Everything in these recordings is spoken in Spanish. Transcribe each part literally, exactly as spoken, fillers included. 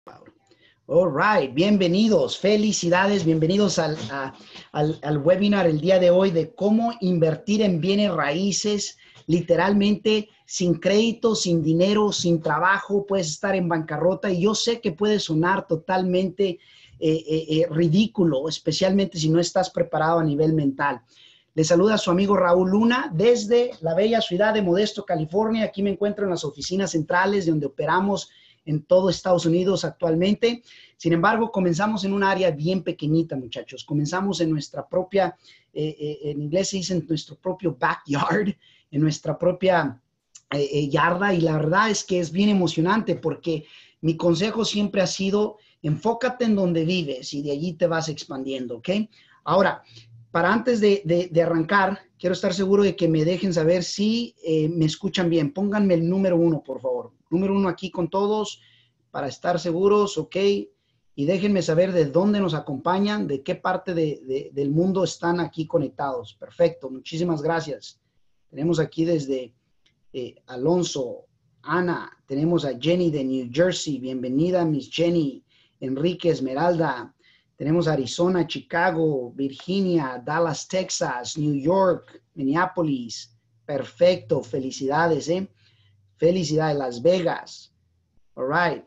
All right, bienvenidos, felicidades, bienvenidos al, a, al, al webinar el día de hoy de cómo invertir en bienes raíces, literalmente sin crédito, sin dinero, sin trabajo, puedes estar en bancarrota y yo sé que puede sonar totalmente eh, eh, eh, ridículo, especialmente si no estás preparado a nivel mental. Le saluda a su amigo Raúl Luna desde la bella ciudad de Modesto, California. Aquí me encuentro en las oficinas centrales donde operamos en todo Estados Unidos actualmente. Sin embargo, comenzamos en un área bien pequeñita, muchachos. Comenzamos en nuestra propia, eh, eh, en inglés se dice en nuestro propio backyard, en nuestra propia eh, eh, yarda. Y la verdad es que es bien emocionante porque mi consejo siempre ha sido, enfócate en donde vives y de allí te vas expandiendo, ¿ok? Ahora, para antes de, de, de arrancar, quiero estar seguro de que me dejen saber si eh, me escuchan bien. Pónganme el número uno, por favor. Número uno aquí con todos para estar seguros, ¿ok? Y déjenme saber de dónde nos acompañan, de qué parte de, de, del mundo están aquí conectados. Perfecto, muchísimas gracias. Tenemos aquí desde eh, Alonso, Ana, tenemos a Jenny de New Jersey. Bienvenida, Miss Jenny. Enrique, Esmeralda. Tenemos Arizona, Chicago, Virginia, Dallas, Texas, New York, Minneapolis. Perfecto, felicidades, ¿eh? Felicidades, Las Vegas. All right.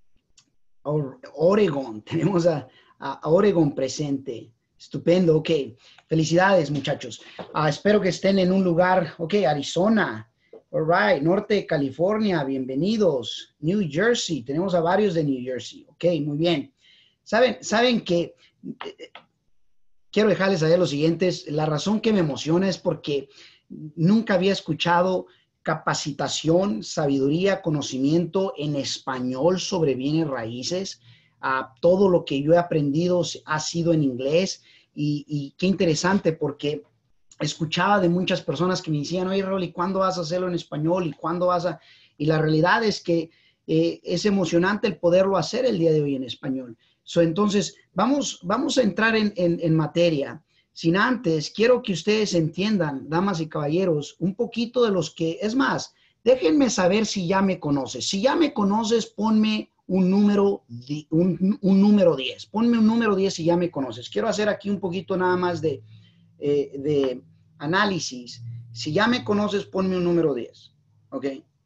Oregon, tenemos a, a Oregon presente. Estupendo, ok. Felicidades, muchachos. Uh, espero que estén en un lugar, ok, Arizona. All right, Norte de California, bienvenidos. New Jersey, tenemos a varios de New Jersey. Ok, muy bien. Saben, saben que eh, quiero dejarles saber lo siguiente. La razón que me emociona es porque nunca había escuchado capacitación, sabiduría, conocimiento en español sobre bienes raíces. Uh, todo lo que yo he aprendido ha sido en inglés y, y qué interesante porque escuchaba de muchas personas que me decían, oye, Raúl, ¿y cuándo vas a hacerlo en español? ¿Y cuándo vas a...? Y la realidad es que eh, es emocionante el poderlo hacer el día de hoy en español. So, entonces, vamos, vamos a entrar en, en, en materia. Sin antes, quiero que ustedes entiendan, damas y caballeros, un poquito de los que, es más, déjenme saber si ya me conoces. Si ya me conoces, ponme un número, un, un número diez. Ponme un número diez si ya me conoces. Quiero hacer aquí un poquito nada más de, eh, de análisis. Si ya me conoces, ponme un número diez. ¿Ok?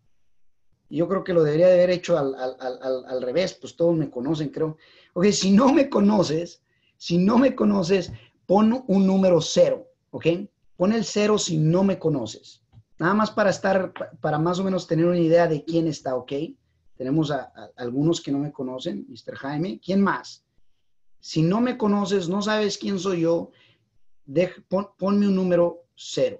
Yo creo que lo debería de haber hecho al, al, al, al revés, pues todos me conocen, creo. Ok, si no me conoces, si no me conoces, pon un número cero, ¿ok? Pon el cero si no me conoces. Nada más para estar, para más o menos tener una idea de quién está, ¿ok? Tenemos a, a algunos que no me conocen, mister Jaime. ¿Quién más? Si no me conoces, no sabes quién soy yo, de, pon, ponme un número cero.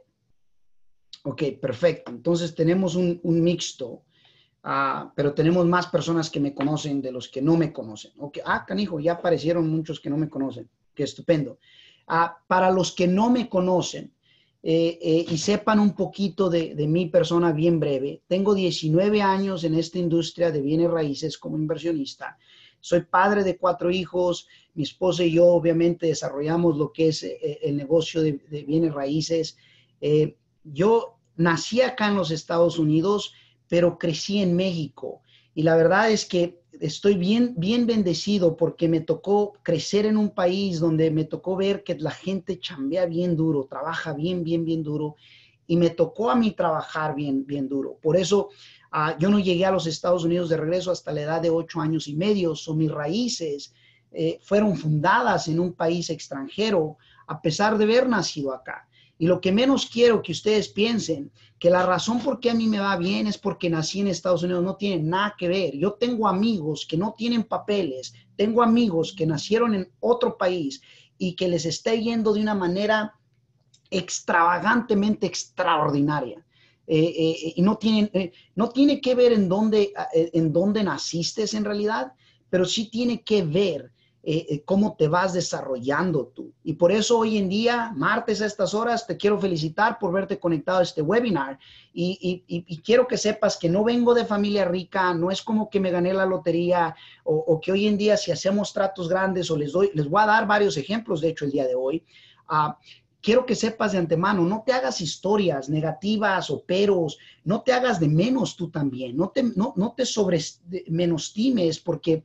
Ok, perfecto. Entonces tenemos un, un mixto. Uh, pero tenemos más personas que me conocen de los que no me conocen. Okay. Ah, canijo, ya aparecieron muchos que no me conocen. Qué estupendo. Uh, para los que no me conocen eh, eh, y sepan un poquito de, de mi persona bien breve, tengo diecinueve años en esta industria de bienes raíces como inversionista. Soy padre de cuatro hijos. Mi esposa y yo obviamente desarrollamos lo que es eh, el negocio de, de bienes raíces. Eh, yo nací acá en los Estados Unidos, pero crecí en México. Y la verdad es que estoy bien, bien bendecido porque me tocó crecer en un país donde me tocó ver que la gente chambea bien duro, trabaja bien, bien, bien duro. Y me tocó a mí trabajar bien, bien duro. Por eso uh, yo no llegué a los Estados Unidos de regreso hasta la edad de ocho años y medio. So, mis raíces eh, fueron fundadas en un país extranjero, a pesar de haber nacido acá. Y lo que menos quiero que ustedes piensen, que la razón por qué a mí me va bien es porque nací en Estados Unidos, no tiene nada que ver. Yo tengo amigos que no tienen papeles, tengo amigos que nacieron en otro país y que les está yendo de una manera extravagantemente extraordinaria. Eh, eh, y no, tienen, eh, no tiene que ver en dónde, eh, en dónde naciste en realidad, pero sí tiene que ver Eh, cómo te vas desarrollando tú. Y por eso hoy en día, martes a estas horas, te quiero felicitar por verte conectado a este webinar. Y, y, y quiero que sepas que no vengo de familia rica, no es como que me gané la lotería o, o que hoy en día si hacemos tratos grandes o les doy, les voy a dar varios ejemplos, de hecho, el día de hoy. Uh, quiero que sepas de antemano, no te hagas historias negativas o peros, no te hagas de menos tú también, no te, no, no te sobre, menestimes porque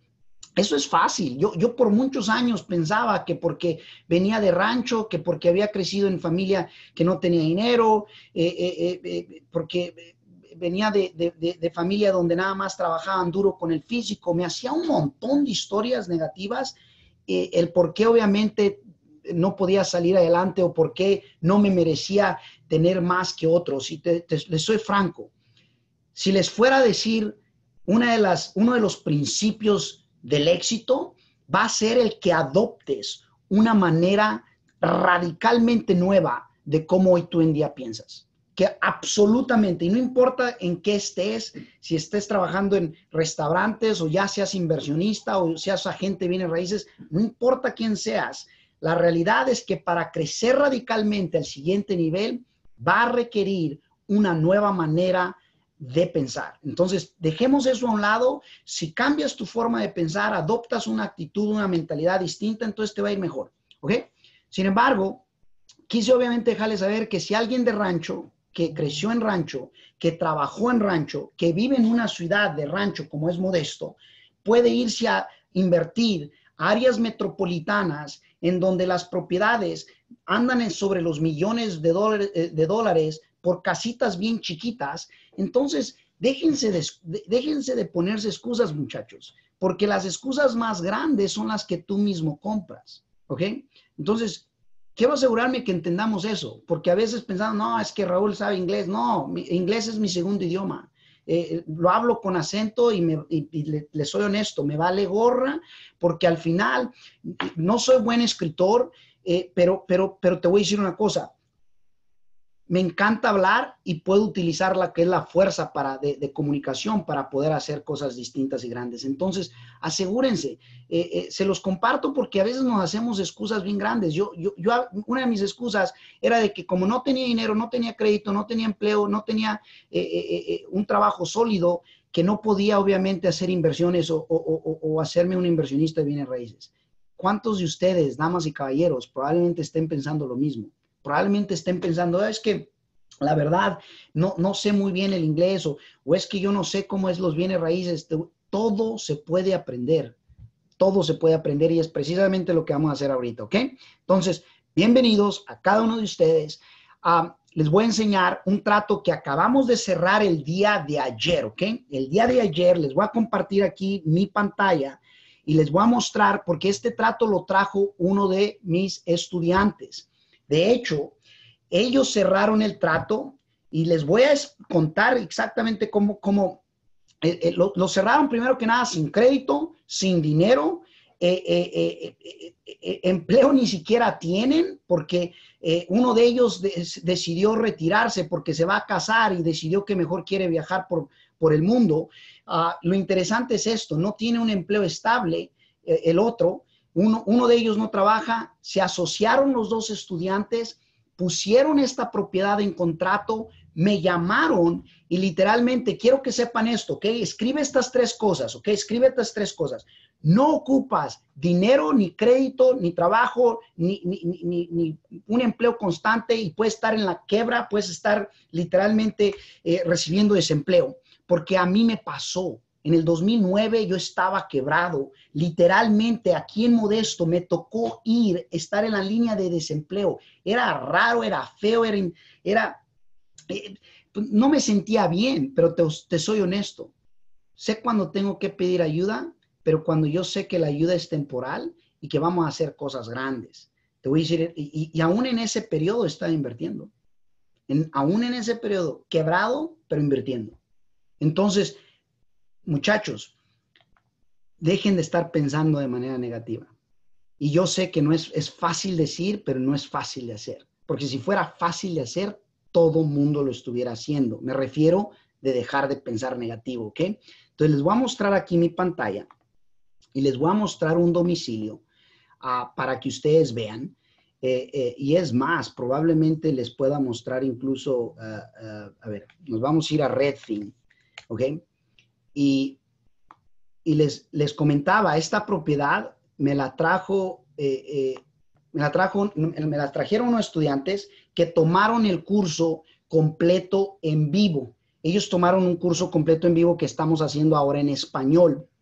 Eso es fácil. Yo, yo por muchos años pensaba que porque venía de rancho, que porque había crecido en familia que no tenía dinero, eh, eh, eh, porque venía de, de, de, de familia donde nada más trabajaban duro con el físico, me hacía un montón de historias negativas, eh, el por qué obviamente no podía salir adelante o por qué no me merecía tener más que otros. Y te, te, les soy franco, si les fuera a decir una de las, uno de los principios del éxito, va a ser el que adoptes una manera radicalmente nueva de cómo hoy tú en día piensas. Que absolutamente, y no importa en qué estés, si estés trabajando en restaurantes o ya seas inversionista o seas agente de bienes raíces, no importa quién seas, la realidad es que para crecer radicalmente al siguiente nivel va a requerir una nueva manera de pensar. Entonces, dejemos eso a un lado. Si cambias tu forma de pensar, adoptas una actitud, una mentalidad distinta, entonces te va a ir mejor, ¿ok? Sin embargo, quise obviamente dejarles saber que si alguien de rancho, que creció en rancho, que trabajó en rancho, que vive en una ciudad de rancho como es Modesto, puede irse a invertir a áreas metropolitanas en donde las propiedades andan sobre los millones de dólares, de dólares por casitas bien chiquitas. Entonces, déjense de, déjense de ponerse excusas, muchachos, porque las excusas más grandes son las que tú mismo compras, ¿ok? Entonces, quiero asegurarme que entendamos eso, porque a veces pensamos, no, es que Raúl sabe inglés. No, mi, inglés es mi segundo idioma. Eh, lo hablo con acento y, me, y, y le, le soy honesto, me vale gorra, porque al final no soy buen escritor, eh, pero, pero, pero te voy a decir una cosa. Me encanta hablar y puedo utilizar la que es la fuerza para, de, de comunicación para poder hacer cosas distintas y grandes. Entonces, asegúrense. Eh, eh, se los comparto porque a veces nos hacemos excusas bien grandes. Yo, yo, yo, una de mis excusas era de que como no tenía dinero, no tenía crédito, no tenía empleo, no tenía eh, eh, eh, un trabajo sólido, que no podía obviamente hacer inversiones o, o, o, o hacerme un inversionista de bienes raíces. ¿Cuántos de ustedes, damas y caballeros, probablemente estén pensando lo mismo? Probablemente estén pensando, es que la verdad, no, no sé muy bien el inglés o, o es que yo no sé cómo es los bienes raíces. Todo se puede aprender, todo se puede aprender y es precisamente lo que vamos a hacer ahorita, ¿ok? Entonces, bienvenidos a cada uno de ustedes. Uh, les voy a enseñar un trato que acabamos de cerrar el día de ayer, ¿ok? El día de ayer les voy a compartir aquí mi pantalla y les voy a mostrar porque este trato lo trajo uno de mis estudiantes. De hecho, ellos cerraron el trato y les voy a contar exactamente cómo, cómo eh, eh, lo, lo cerraron primero que nada sin crédito, sin dinero, eh, eh, eh, eh, eh, empleo ni siquiera tienen porque eh, uno de ellos de, decidió retirarse porque se va a casar y decidió que mejor quiere viajar por, por el mundo. Uh, lo interesante es esto, no tiene un empleo estable eh, el otro, uno, uno de ellos no trabaja, se asociaron los dos estudiantes, pusieron esta propiedad en contrato, me llamaron y literalmente quiero que sepan esto, ¿ok? Escribe estas tres cosas, ¿ok? Escribe estas tres cosas. No ocupas dinero, ni crédito, ni trabajo, ni, ni, ni, ni un empleo constante y puedes estar en la quiebra, puedes estar literalmente eh, recibiendo desempleo, porque a mí me pasó. En el dos mil nueve yo estaba quebrado, literalmente aquí en Modesto me tocó ir, estar en la línea de desempleo. Era raro, era feo, era, era eh, no me sentía bien, pero te, te soy honesto. Sé cuando tengo que pedir ayuda, pero cuando yo sé que la ayuda es temporal y que vamos a hacer cosas grandes. Te voy a decir, y, y aún en ese periodo estaba invirtiendo. En, aún en ese periodo, quebrado, pero invirtiendo. Entonces, muchachos, dejen de estar pensando de manera negativa. Y yo sé que no es, es fácil decir, pero no es fácil de hacer. Porque si fuera fácil de hacer, todo mundo lo estuviera haciendo. Me refiero de dejar de pensar negativo, ¿ok? Entonces les voy a mostrar aquí mi pantalla y les voy a mostrar un domicilio uh, para que ustedes vean. Eh, eh, y es más, probablemente les pueda mostrar incluso, uh, uh, a ver, nos vamos a ir a Redfin, ¿ok? Y, y les, les comentaba, esta propiedad me la trajo, eh, eh, me la trajo, me la trajeron unos estudiantes que tomaron el curso completo en vivo. Ellos tomaron un curso completo en vivo que estamos haciendo ahora en español.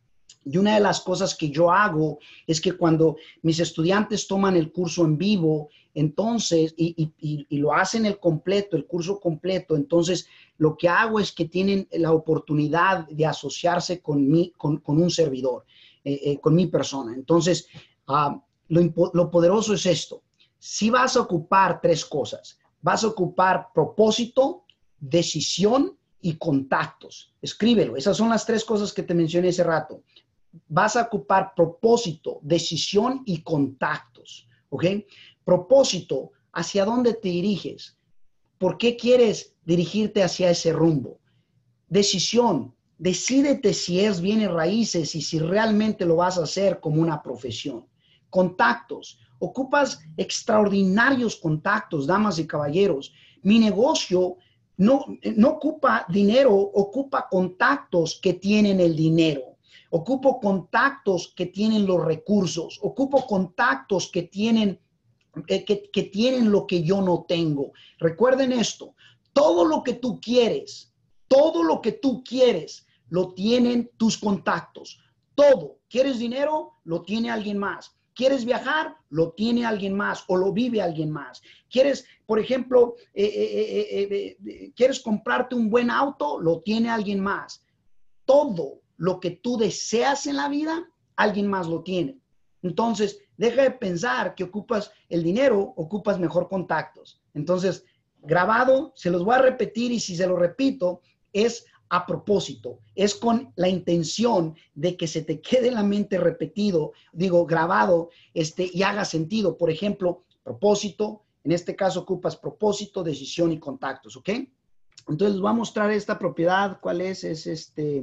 Y una de las cosas que yo hago es que cuando mis estudiantes toman el curso en vivo, entonces, y, y, y lo hacen el completo, el curso completo, entonces lo que hago es que tienen la oportunidad de asociarse con, mí, con, con un servidor, eh, eh, con mi persona. Entonces, uh, lo, lo poderoso es esto. Si vas a ocupar tres cosas, vas a ocupar propósito, decisión y contactos. Escríbelo. Esas son las tres cosas que te mencioné hace rato. Vas a ocupar propósito, decisión y contactos, ¿ok? Propósito, ¿hacia dónde te diriges? ¿Por qué quieres dirigirte hacia ese rumbo? Decisión, decídete si es bienes raíces y si realmente lo vas a hacer como una profesión. Contactos, ocupas extraordinarios contactos, damas y caballeros. Mi negocio no, no ocupa dinero, ocupa contactos que tienen el dinero. Ocupo contactos que tienen los recursos. Ocupo contactos que tienen, eh, que, que tienen lo que yo no tengo. Recuerden esto, todo lo que tú quieres, todo lo que tú quieres, lo tienen tus contactos. Todo. ¿Quieres dinero? Lo tiene alguien más. ¿Quieres viajar? Lo tiene alguien más o lo vive alguien más. ¿Quieres, por ejemplo, eh, eh, eh, eh, quieres comprarte un buen auto? Lo tiene alguien más. Todo lo que tú deseas en la vida, alguien más lo tiene. Entonces, deja de pensar que ocupas el dinero, ocupas mejor contactos. Entonces, grabado, se los voy a repetir y si se lo repito, es a propósito, es con la intención de que se te quede en la mente repetido, digo, grabado, este, y haga sentido. Por ejemplo, propósito, en este caso ocupas propósito, decisión y contactos, ¿ok? Entonces, les voy a mostrar esta propiedad, ¿cuál es? Es este...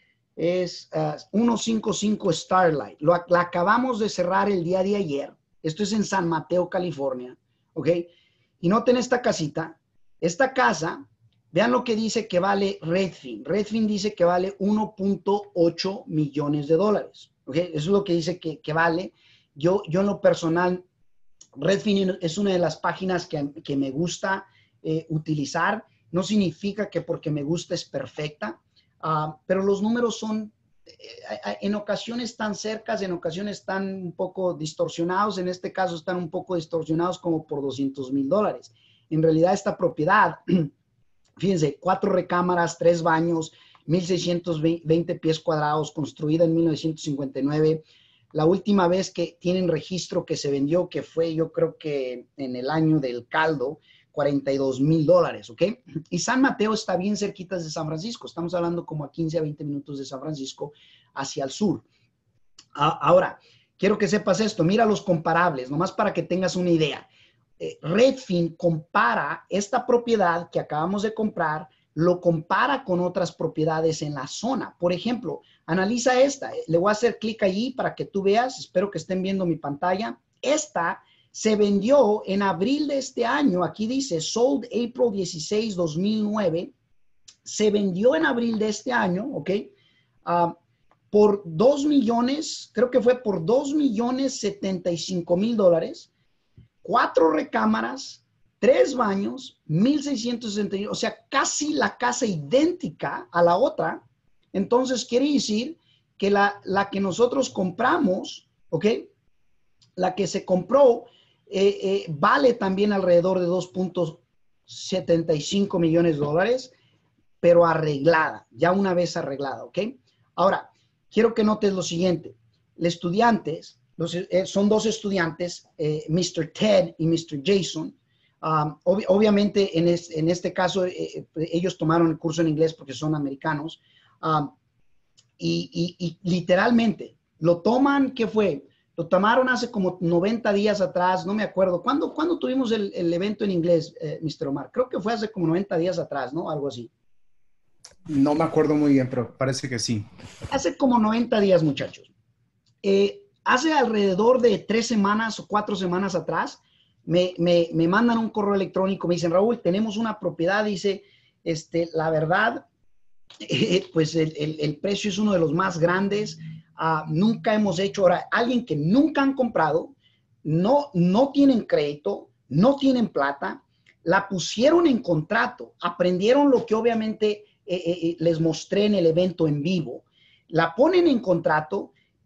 es uh, ciento cincuenta y cinco Starlight. Lo, la acabamos de cerrar el día de ayer. Esto es en San Mateo, California. ¿Ok? Y noten esta casita. Esta casa, vean lo que dice que vale Redfin. Redfin dice que vale uno punto ocho millones de dólares. ¿Ok? Eso es lo que dice que, que vale. Yo, yo en lo personal, Redfin es una de las páginas que, que me gusta eh, utilizar. No significa que porque me gusta es perfecta. Uh, pero los números son eh, en ocasiones tan cercas, en ocasiones están un poco distorsionados. En este caso están un poco distorsionados como por doscientos mil dólares. En realidad esta propiedad, fíjense, cuatro recámaras, tres baños, mil seiscientos veinte pies cuadrados, construida en mil novecientos cincuenta y nueve. La última vez que tienen registro que se vendió, que fue yo creo que en el año del caldo, cuarenta y dos mil dólares, ¿ok? Y San Mateo está bien cerquita de San Francisco. Estamos hablando como a quince a veinte minutos de San Francisco hacia el sur. Ahora, quiero que sepas esto. Mira los comparables, nomás para que tengas una idea. Eh, Redfin compara esta propiedad que acabamos de comprar, lo compara con otras propiedades en la zona. Por ejemplo, analiza esta. Le voy a hacer clic allí para que tú veas. Espero que estén viendo mi pantalla. Esta se vendió en abril de este año. Aquí dice, sold April dieciséis, dos mil nueve. Se vendió en abril de este año, ¿ok? Uh, por dos millones, creo que fue por dos millones setenta y cinco mil dólares. Cuatro recámaras, tres baños, mil seiscientos sesenta, o sea, casi la casa idéntica a la otra. Entonces, quiere decir que la, la que nosotros compramos, ¿ok? La que se compró, Eh, eh, vale también alrededor de dos punto setenta y cinco millones de dólares, pero arreglada, ya una vez arreglada, ¿ok? Ahora, quiero que notes lo siguiente. Los estudiantes, los, eh, son dos estudiantes, eh, mister Ted y mister Jason. Um, ob obviamente, en, es, en este caso, eh, ellos tomaron el curso en inglés porque son americanos. Um, y, y, y literalmente, lo toman, ¿qué fue? Lo tomaron hace como noventa días atrás, no me acuerdo. ¿Cuándo, ¿cuándo tuvimos el, el evento en inglés, eh, mister Omar? Creo que fue hace como noventa días atrás, ¿no? Algo así. No me acuerdo muy bien, pero parece que sí. Hace como noventa días, muchachos. Eh, hace alrededor de tres semanas o cuatro semanas atrás, me, me, me mandan un correo electrónico, me dicen, Raúl, tenemos una propiedad, dice, este, la verdad, eh, pues el, el, el precio es uno de los más grandes. Uh, nunca hemos hecho, ahora, alguien que nunca han comprado, no, no tienen crédito, no tienen plata, la pusieron en contrato, aprendieron lo que obviamente eh, eh, les mostré en el evento en vivo, la ponen en contrato,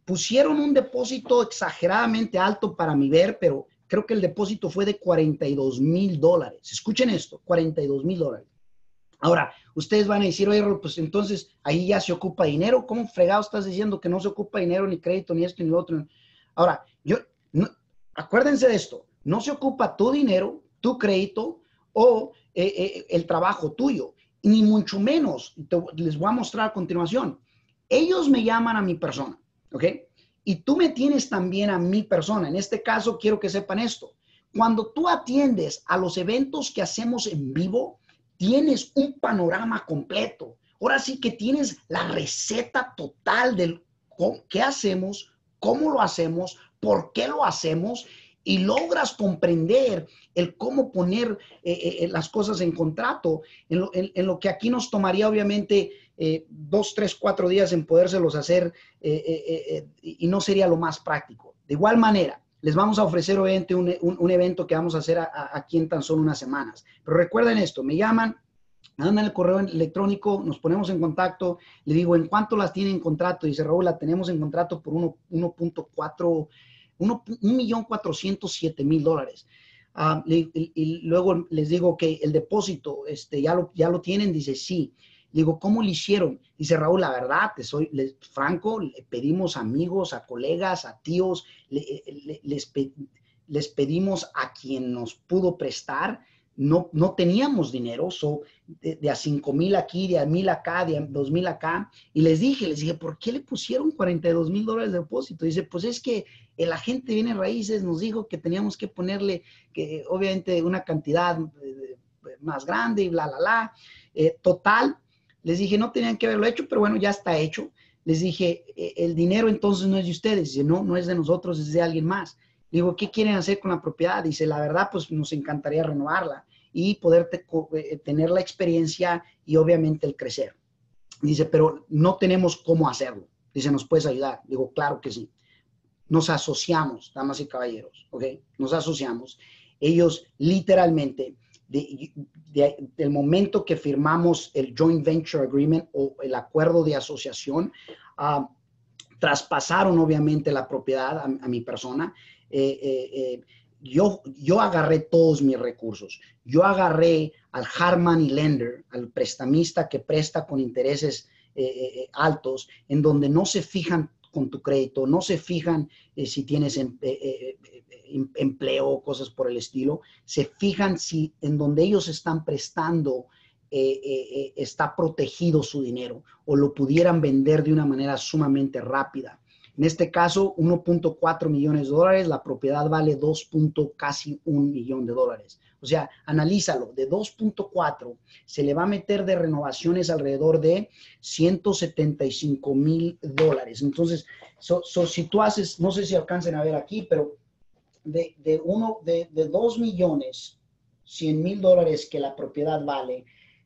pusieron un depósito exageradamente alto para mi ver, pero creo que el depósito fue de cuarenta y dos mil dólares. Escuchen esto, cuarenta y dos mil dólares. Ahora, ustedes van a decir, oye, Rol, pues entonces ahí ya se ocupa dinero. ¿Cómo fregado estás diciendo que no se ocupa dinero, ni crédito, ni esto, ni lo otro? Ahora, yo, no, acuérdense de esto, no se ocupa tu dinero, tu crédito o eh, eh, el trabajo tuyo, ni mucho menos, te, les voy a mostrar a continuación. Ellos me llaman a mi persona, ¿ok? Y tú me tienes también a mi persona. En este caso, quiero que sepan esto. Cuando tú atiendes a los eventos que hacemos en vivo, tienes un panorama completo. Ahora sí que tienes la receta total del qué hacemos, cómo lo hacemos, por qué lo hacemos, y logras comprender el cómo poner eh, eh, las cosas en contrato, en lo, en, en lo que aquí nos tomaría obviamente eh, dos, tres, cuatro días en podérselos hacer eh, eh, eh, y no sería lo más práctico. De igual manera, les vamos a ofrecer obviamente un, un, un evento que vamos a hacer a, a, aquí en tan solo unas semanas. Pero recuerden esto, me llaman, me mandan el correo electrónico, nos ponemos en contacto, le digo, ¿en cuánto las tienen en contrato? Dice, Raúl, la tenemos en contrato por uno punto cuatro, un millón cuatrocientos siete mil dólares. Uh, y, y luego les digo que el depósito, este, ¿ya lo, ya lo tienen? Dice, sí. Digo, ¿cómo lo hicieron? Dice, Raúl, la verdad, te soy les, franco, le pedimos amigos, a colegas, a tíos, le, le, les, les pedimos a quien nos pudo prestar. No, no teníamos dinero, so, de, de a cinco mil aquí, de a mil acá, de a dos mil acá. Y les dije, les dije, ¿por qué le pusieron cuarenta y dos mil dólares de depósito? Dice, pues es que el agente de bienes raíces nos dijo que teníamos que ponerle, que obviamente una cantidad eh, más grande y bla, bla, bla. Eh, total, les dije, no tenían que haberlo hecho, pero bueno, ya está hecho. Les dije, el dinero entonces no es de ustedes. Dice, no, no es de nosotros, es de alguien más. Digo, ¿qué quieren hacer con la propiedad? Dice, la verdad, pues nos encantaría renovarla y poder te, eh, tener la experiencia y obviamente el crecer. Dice, pero no tenemos cómo hacerlo. Dice, ¿nos puedes ayudar? Digo, claro que sí. Nos asociamos, damas y caballeros, ¿ok? Nos asociamos. Ellos literalmente, de, de, del momento que firmamos el Joint Venture Agreement o el acuerdo de asociación, uh, traspasaron obviamente la propiedad a, a mi persona. Eh, eh, eh, yo, yo agarré todos mis recursos. Yo agarré al hard money lender, al prestamista que presta con intereses eh, eh, altos, en donde no se fijan con tu crédito, no se fijan eh, si tienes em, eh, eh, empleo, cosas por el estilo, se fijan si en donde ellos están prestando Eh, eh, está protegido su dinero o lo pudieran vender de una manera sumamente rápida. En este caso, uno punto cuatro millones de dólares, la propiedad vale dos. Casi un millón de dólares. O sea, analízalo, de dos punto cuatro se le va a meter de renovaciones alrededor de ciento setenta y cinco mil dólares. Entonces, so, so, si tú haces, no sé si alcancen a ver aquí, pero de, de, uno, de, de dos millones cien mil dólares que la propiedad vale,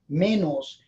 menos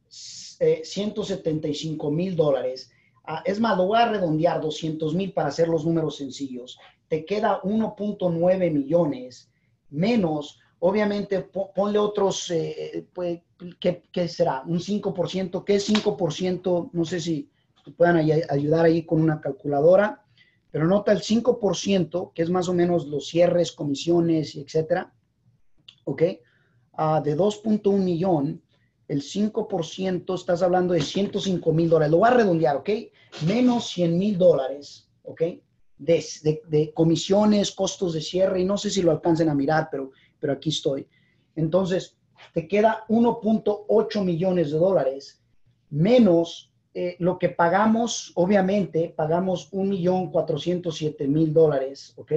eh, ciento setenta y cinco mil dólares. Uh, es más, lo voy a redondear doscientos mil para hacer los números sencillos. Te queda uno punto nueve millones menos, obviamente, po ponle otros, eh, pues, ¿qué, ¿qué será? Un cinco por ciento. ¿Qué es cinco por ciento? No sé si puedan ay ayudar ahí con una calculadora, pero nota el cinco por ciento, que es más o menos los cierres, comisiones, etcétera. ¿Ok? Uh, de dos punto uno millón, el cinco por ciento, estás hablando de ciento cinco mil dólares. Lo voy a redondear, ¿ok? Menos cien mil dólares, ¿ok? De, de, de comisiones, costos de cierre, y no sé si lo alcancen a mirar, pero, pero aquí estoy. Entonces, te queda uno punto ocho millones de dólares, menos eh, lo que pagamos, obviamente, pagamos un millón cuatrocientos siete mil dólares, ¿ok?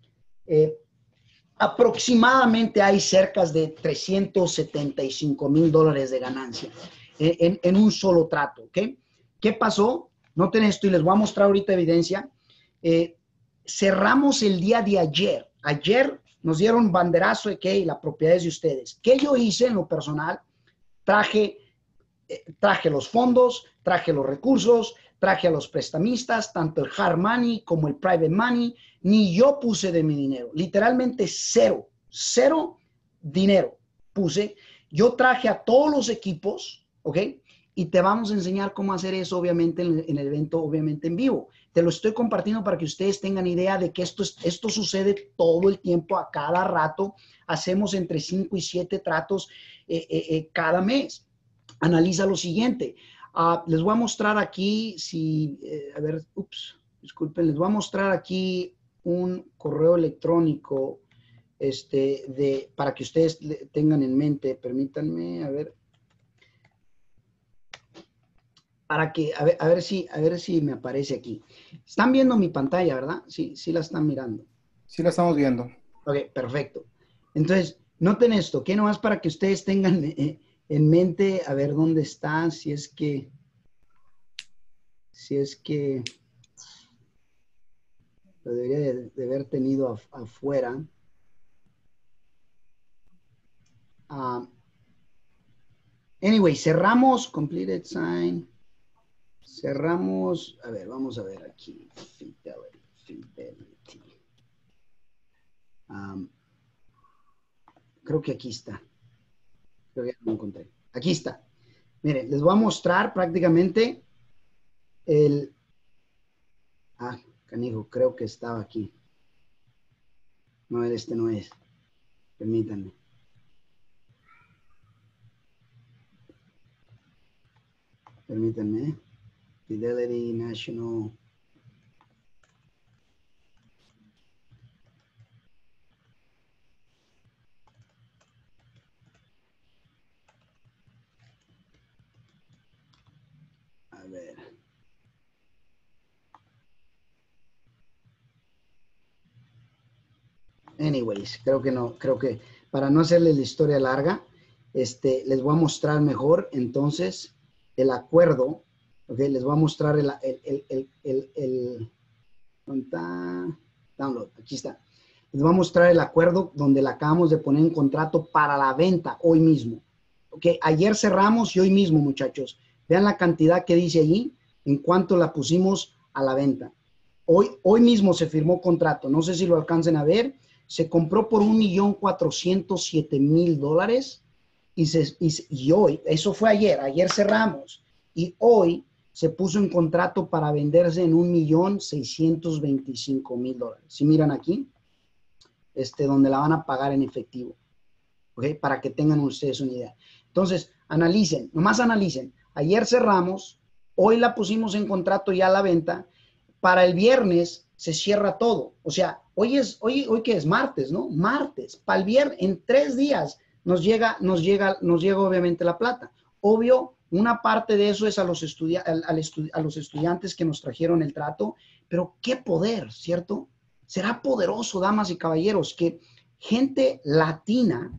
Eh, aproximadamente hay cerca de trescientos setenta y cinco mil dólares de ganancia en, en, en un solo trato, ¿ok? ¿Qué pasó? Noten esto y les voy a mostrar ahorita evidencia. Eh, cerramos el día de ayer. Ayer nos dieron banderazo de que la propiedad es de ustedes. ¿Qué yo hice en lo personal? Traje, eh, traje los fondos, traje los recursos, traje a los prestamistas, tanto el hard money como el private money. Ni yo puse de mi dinero, literalmente cero, cero dinero puse. Yo traje a todos los equipos, ¿ok? y te vamos a enseñar cómo hacer eso, obviamente, en, en el evento, obviamente, en vivo. Te lo estoy compartiendo para que ustedes tengan idea de que esto, es, esto sucede todo el tiempo, a cada rato. Hacemos entre cinco y siete tratos eh, eh, eh, cada mes. Analiza lo siguiente. Uh, les voy a mostrar aquí, si, eh, a ver, ups, disculpen, les voy a mostrar aquí un correo electrónico este, de, para que ustedes tengan en mente. Permítanme, a ver. Para que, a ver, a ver si, a ver si me aparece aquí. Están viendo mi pantalla, ¿verdad? Sí, sí la están mirando. Sí la estamos viendo. Ok, perfecto. Entonces, noten esto, que nomás para que ustedes tengan eh, en mente, a ver dónde está, si es que, si es que lo debería de, de haber tenido af, afuera. Uh, anyway, cerramos, completed sign. Cerramos, a ver, vamos a ver aquí. Fidelity, fidelity. Um, creo que aquí está. Creo que ya lo encontré. Aquí está. Miren, les voy a mostrar prácticamente el... Ah, canijo, creo que estaba aquí. No, este no es. Permítanme. Permítanme. Fidelity National. A ver. Anyways, creo que no, creo que para no hacerles la historia larga, este, les voy a mostrar mejor entonces el acuerdo, ok, les voy a mostrar el, el, el, el, el, el ¿dónde está? Download, aquí está. Les voy a mostrar el acuerdo donde la acabamos de poner en contrato para la venta hoy mismo, ok, ayer cerramos y hoy mismo, muchachos, vean la cantidad que dice allí, en cuanto la pusimos a la venta. Hoy, hoy mismo se firmó contrato, no sé si lo alcancen a ver. Se compró por un millón cuatrocientos siete mil dólares y, se, y, y hoy, eso fue ayer, ayer cerramos y hoy se puso en contrato para venderse en un millón seiscientos veinticinco mil dólares. Si miran aquí, este, donde la van a pagar en efectivo, ¿ok? Para que tengan ustedes una idea. Entonces, analicen, nomás analicen. Ayer cerramos, hoy la pusimos en contrato ya a la venta, para el viernes se cierra todo. O sea, hoy es, hoy, hoy que es martes, ¿no? Martes. Para el viernes, en tres días nos llega, nos llega, nos llega obviamente la plata. Obvio, una parte de eso es a los, estudi al, al estu a los estudiantes que nos trajeron el trato, pero qué poder, ¿cierto? Será poderoso, damas y caballeros, que gente latina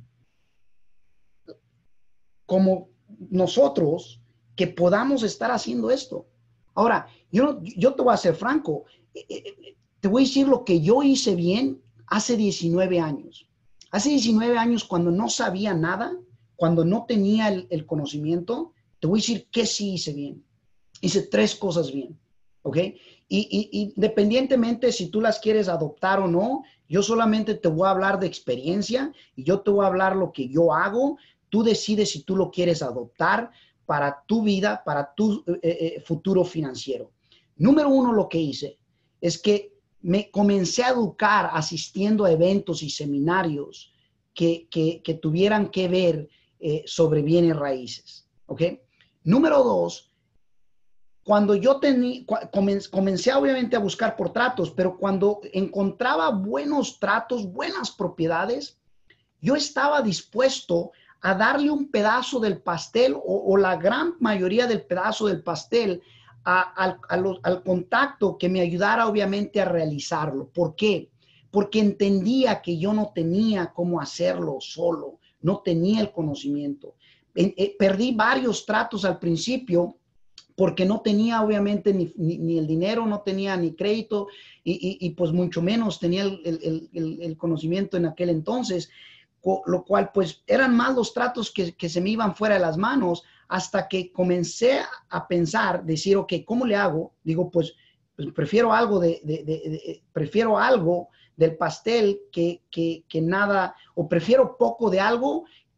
como nosotros, que podamos estar haciendo esto. Ahora, yo, yo te voy a ser franco, te voy a decir lo que yo hice bien hace diecinueve años. Hace diecinueve años, cuando no sabía nada, cuando no tenía el, el conocimiento, te voy a decir que sí hice bien. Hice tres cosas bien, ¿ok? Y, y, independientemente si tú las quieres adoptar o no, yo solamente te voy a hablar de experiencia y yo te voy a hablar lo que yo hago. Tú decides si tú lo quieres adoptar para tu vida, para tu eh, eh, futuro financiero. Número uno, lo que hice es que me comencé a educar asistiendo a eventos y seminarios que, que, que tuvieran que ver eh, sobre bienes raíces, ¿ok? Número dos, cuando yo tení, comencé, comencé obviamente a buscar por tratos, pero cuando encontraba buenos tratos, buenas propiedades, yo estaba dispuesto a darle un pedazo del pastel o, o la gran mayoría del pedazo del pastel a, a, a los, al contacto que me ayudara obviamente a realizarlo. ¿Por qué? Porque entendía que yo no tenía cómo hacerlo solo, no tenía el conocimiento. Eh, eh, perdí varios tratos al principio porque no tenía obviamente ni, ni, ni el dinero, no tenía ni crédito y, y, y pues mucho menos tenía el, el, el, el conocimiento en aquel entonces, lo cual pues eran más los tratos que, que se me iban fuera de las manos hasta que comencé a pensar, decir, ok, ¿cómo le hago? Digo, pues, pues prefiero algo de, de, de, de, prefiero algo del pastel que, que, que nada, o prefiero poco de algo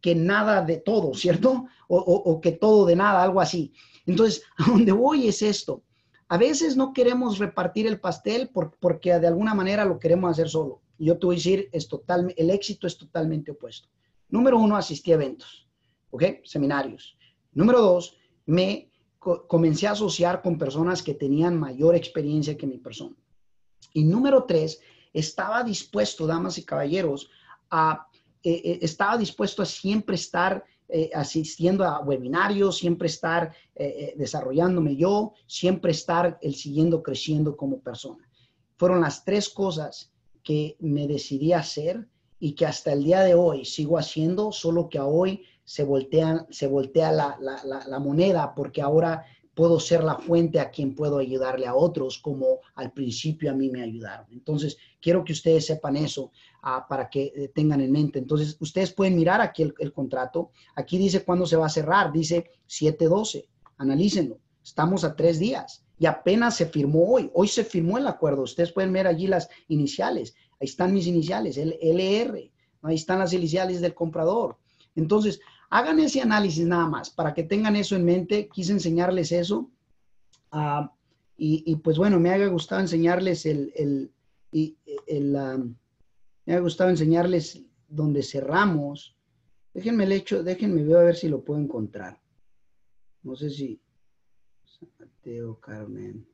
que nada de todo, ¿cierto? O, o, o que todo de nada, algo así. Entonces, a donde voy es esto. A veces no queremos repartir el pastel por, porque de alguna manera lo queremos hacer solo. Yo te voy a decir, es total, el éxito es totalmente opuesto. Número uno, asistí a eventos, ¿ok? Seminarios. Número dos, me co comencé a asociar con personas que tenían mayor experiencia que mi persona. Y número tres, estaba dispuesto, damas y caballeros, a, eh, eh, estaba dispuesto a siempre estar eh, asistiendo a webinarios, siempre estar eh, eh, desarrollándome yo, siempre estar el siguiendo creciendo como persona. Fueron las tres cosas que me decidí a hacer y que hasta el día de hoy sigo haciendo, solo que a hoy se voltea, se voltea la, la, la, la moneda, porque ahora puedo ser la fuente a quien puedo ayudarle a otros, como al principio a mí me ayudaron. Entonces, quiero que ustedes sepan eso uh, para que eh, tengan en mente. Entonces, ustedes pueden mirar aquí el, el contrato. Aquí dice cuándo se va a cerrar. Dice siete doce. Analícenlo. Estamos a tres días y apenas se firmó hoy. Hoy se firmó el acuerdo. Ustedes pueden ver allí las iniciales. Ahí están mis iniciales, el L R. Ahí están las iniciales del comprador. Entonces, hagan ese análisis nada más para que tengan eso en mente. Quise enseñarles eso. Uh, y, y pues bueno, me ha gustado enseñarles el, el, el, el um, me ha gustado enseñarles donde cerramos. Déjenme el hecho, déjenme ver a ver si lo puedo encontrar. No sé si Mateo, Carmen,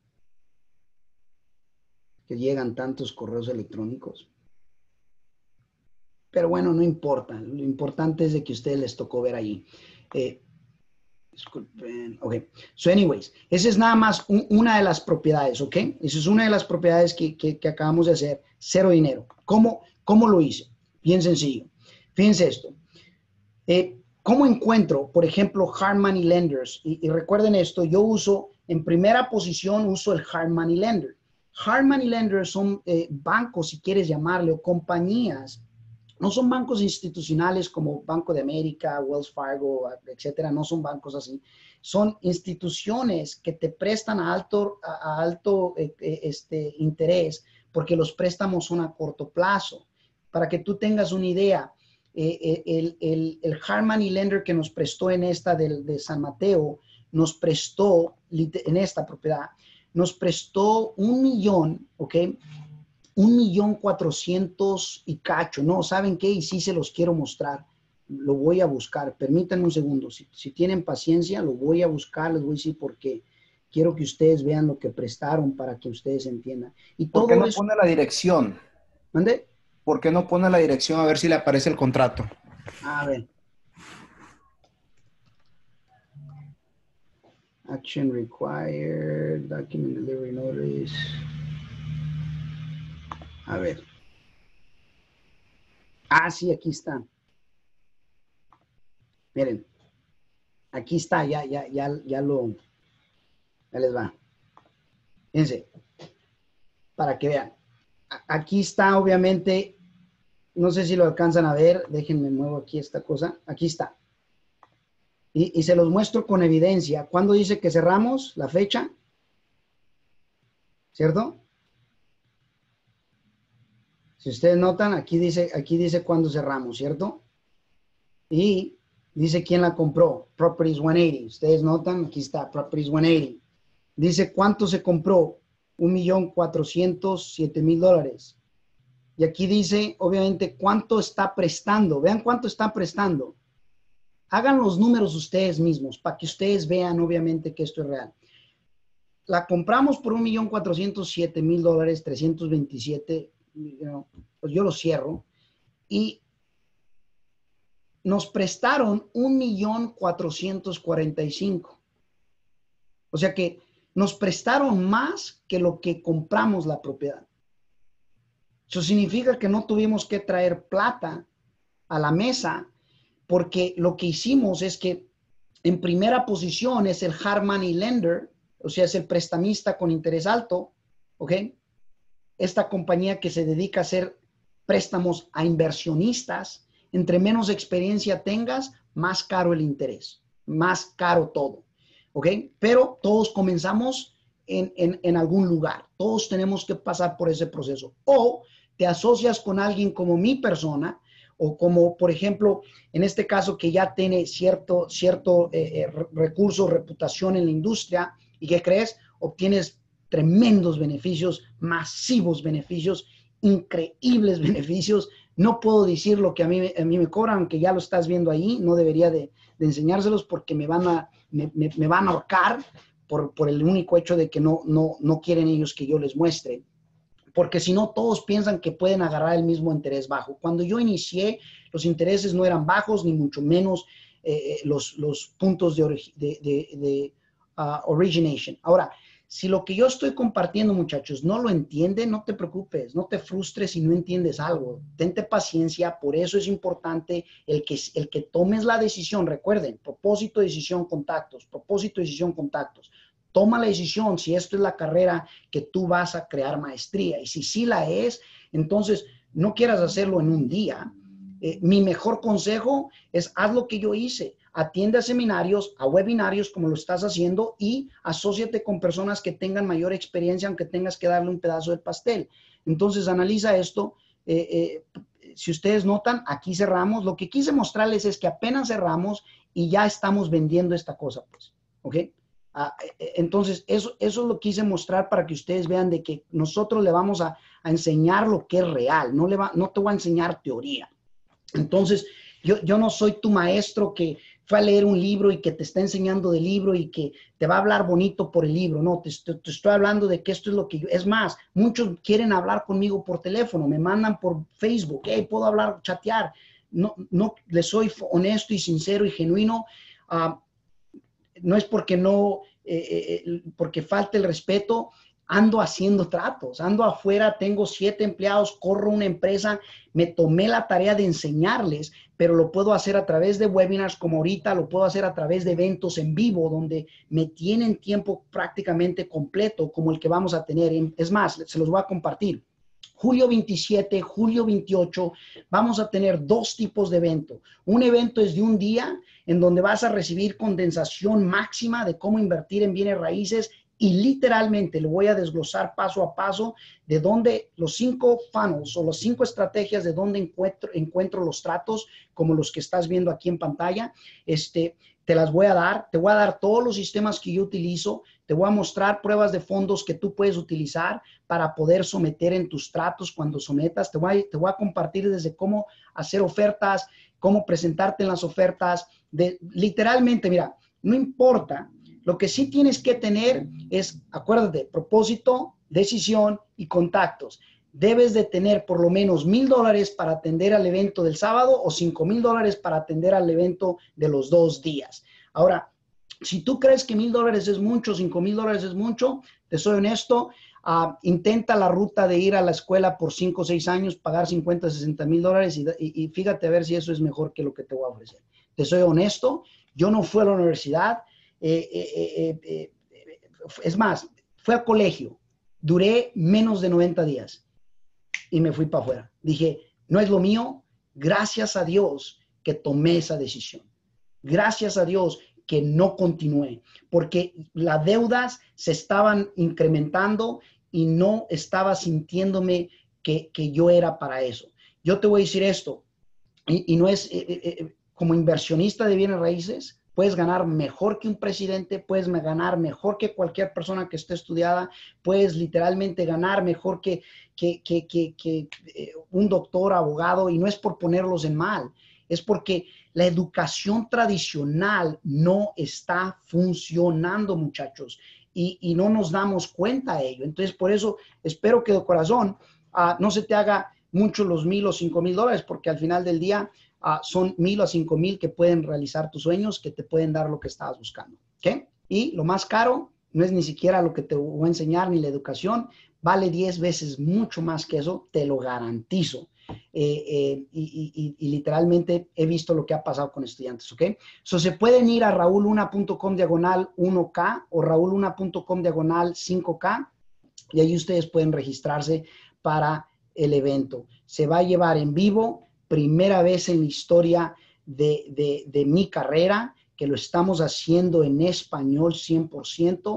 que llegan tantos correos electrónicos. Pero bueno, no importa. Lo importante es de que a ustedes les tocó ver allí. Eh, disculpen. Ok. So anyways, esa es nada más un, una de las propiedades, ¿ok? Esa es una de las propiedades que, que, que acabamos de hacer. Cero dinero. ¿Cómo, cómo lo hice? Bien sencillo. Fíjense esto. Eh, ¿Cómo encuentro, por ejemplo, hard money lenders? Y, y recuerden esto, yo uso, en primera posición, uso el hard money lender. Hard money lenders son eh, bancos, si quieres llamarle, o compañías. No son bancos institucionales como Banco de América, Wells Fargo, etcétera. No son bancos así. Son instituciones que te prestan a alto, a, a alto eh, este, interés porque los préstamos son a corto plazo. Para que tú tengas una idea, eh, el, el, el hard money lender que nos prestó en esta de, de San Mateo, nos prestó, en esta propiedad, nos prestó un millón, ¿ok? Un millón cuatrocientos y cacho. No, ¿saben qué? Y sí se los quiero mostrar. Lo voy a buscar. Permítanme un segundo. Si, si tienen paciencia, lo voy a buscar. Les voy a decir por qué. Quiero que ustedes vean lo que prestaron para que ustedes entiendan. Y ¿Por todo qué no eso... pone la dirección? ¿Mande? ¿Por qué no pone la dirección a ver si le aparece el contrato? A ver. Action required. Document delivery notice. A ver. Ah, sí, aquí está. Miren. Aquí está, ya, ya, ya, ya lo, ya les va. Fíjense, para que vean. Aquí está, obviamente, no sé si lo alcanzan a ver, déjenme muevo aquí esta cosa. Aquí está. Y, y se los muestro con evidencia. ¿Cuándo dice que cerramos? La fecha. ¿Cierto? Si ustedes notan, aquí dice, aquí dice cuándo cerramos, ¿cierto? Y dice quién la compró, Properties ciento ochenta. Ustedes notan, aquí está, Properties ciento ochenta. Dice cuánto se compró, un millón cuatrocientos siete mil dólares. Y aquí dice, obviamente, cuánto está prestando. Vean cuánto está prestando. Hagan los números ustedes mismos para que ustedes vean, obviamente, que esto es real. La compramos por un millón cuatrocientos siete mil dólares, trescientos veintisiete. You know, pues yo lo cierro. Y nos prestaron un millón cuatrocientos cuarenta y cinco. O sea que nos prestaron más que lo que compramos la propiedad. Eso significa que no tuvimos que traer plata a la mesa, porque lo que hicimos es que en primera posición es el hard money lender, o sea, es el prestamista con interés alto, ¿ok? Esta compañía que se dedica a hacer préstamos a inversionistas. Entre menos experiencia tengas, más caro el interés, más caro todo, ¿ok? Pero todos comenzamos en, en, en algún lugar. Todos tenemos que pasar por ese proceso. O te asocias con alguien como mi persona, o como, por ejemplo, en este caso que ya tiene cierto, cierto eh, recurso, reputación en la industria, ¿y qué crees? Obtienes tremendos beneficios, masivos beneficios, increíbles beneficios. No puedo decir lo que a mí, a mí me cobran, aunque ya lo estás viendo ahí, no debería de, de enseñárselos porque me van a, me, me, me van a ahorcar por, por el único hecho de que no, no, no quieren ellos que yo les muestre. Porque si no, todos piensan que pueden agarrar el mismo interés bajo. Cuando yo inicié, los intereses no eran bajos, ni mucho menos eh, los, los puntos de, de, de, de uh, origination. Ahora, si lo que yo estoy compartiendo, muchachos, no lo entienden, no te preocupes, no te frustres si no entiendes algo. Tente paciencia, por eso es importante el que, el que tomes la decisión. Recuerden, propósito, decisión, contactos, propósito, decisión, contactos. Toma la decisión si esto es la carrera que tú vas a crear maestría. Y si sí la es, entonces no quieras hacerlo en un día. Eh, mi mejor consejo es haz lo que yo hice. Atiende a seminarios, a webinarios como lo estás haciendo y asóciate con personas que tengan mayor experiencia, aunque tengas que darle un pedazo del pastel. Entonces analiza esto. Eh, eh, si ustedes notan, aquí cerramos. Lo que quise mostrarles es que apenas cerramos y ya estamos vendiendo esta cosa, pues, ¿ok? Ah, entonces, eso, eso lo quise mostrar para que ustedes vean de que nosotros le vamos a, a enseñar lo que es real, no, le va, no te voy a enseñar teoría. Entonces, yo, yo no soy tu maestro que fue a leer un libro y que te está enseñando del libro y que te va a hablar bonito por el libro. No, te, te, te estoy hablando de que esto es lo que yo... Es más, muchos quieren hablar conmigo por teléfono, me mandan por Facebook, hey, puedo hablar, chatear. No, no, les soy honesto y sincero y genuino. Uh, no es porque no, eh, eh, porque falte el respeto, ando haciendo tratos, ando afuera, tengo siete empleados, corro una empresa, me tomé la tarea de enseñarles, pero lo puedo hacer a través de webinars como ahorita, lo puedo hacer a través de eventos en vivo, donde me tienen tiempo prácticamente completo, como el que vamos a tener. Es más, se los voy a compartir. Julio veintisiete, julio veintiocho, vamos a tener dos tipos de evento. Un evento es de un día en donde vas a recibir condensación máxima de cómo invertir en bienes raíces y literalmente lo voy a desglosar paso a paso de dónde los cinco funnels o las cinco estrategias de dónde encuentro, encuentro los tratos como los que estás viendo aquí en pantalla. Este, te las voy a dar, te voy a dar todos los sistemas que yo utilizo, te voy a mostrar pruebas de fondos que tú puedes utilizar para poder someter en tus tratos cuando sometas. Te voy a, te voy a compartir desde cómo hacer ofertas, cómo presentarte en las ofertas. De, literalmente, mira, no importa. Lo que sí tienes que tener es, acuérdate, propósito, decisión y contactos. Debes de tener por lo menos mil dólares para atender al evento del sábado o cinco mil dólares para atender al evento de los dos días. Ahora, si tú crees que mil dólares es mucho, cinco mil dólares es mucho, te soy honesto, uh, intenta la ruta de ir a la escuela por cinco o seis años, pagar cincuenta, sesenta mil dólares y, y, y fíjate a ver si eso es mejor que lo que te voy a ofrecer. Te soy honesto, yo no fui a la universidad, eh, eh, eh, eh, es más, fui al colegio, duré menos de noventa días y me fui para afuera. Dije, no es lo mío, gracias a Dios que tomé esa decisión. Gracias a Dios que no continué, porque las deudas se estaban incrementando y no estaba sintiéndome que, que yo era para eso. Yo te voy a decir esto, y, y no es eh, eh, como inversionista de bienes raíces, puedes ganar mejor que un presidente, puedes ganar mejor que cualquier persona que esté estudiada, puedes literalmente ganar mejor que, que, que, que, que eh, un doctor, abogado, y no es por ponerlos en mal, es porque la educación tradicional no está funcionando, muchachos, y, y no nos damos cuenta de ello. Entonces, por eso espero que de corazón uh, no se te haga mucho los mil o cinco mil dólares, porque al final del día uh, son mil o cinco mil que pueden realizar tus sueños, que te pueden dar lo que estabas buscando. ¿Okay? Y lo más caro no es ni siquiera lo que te voy a enseñar ni la educación, vale diez veces mucho más que eso, te lo garantizo. Eh, eh, y, y, y literalmente he visto lo que ha pasado con estudiantes, ¿ok? So, se pueden ir a raúluna punto com diagonal uno K o raúluna punto com diagonal cinco K y ahí ustedes pueden registrarse para el evento. Se va a llevar en vivo, primera vez en la historia de, de, de mi carrera, que lo estamos haciendo en español cien por ciento.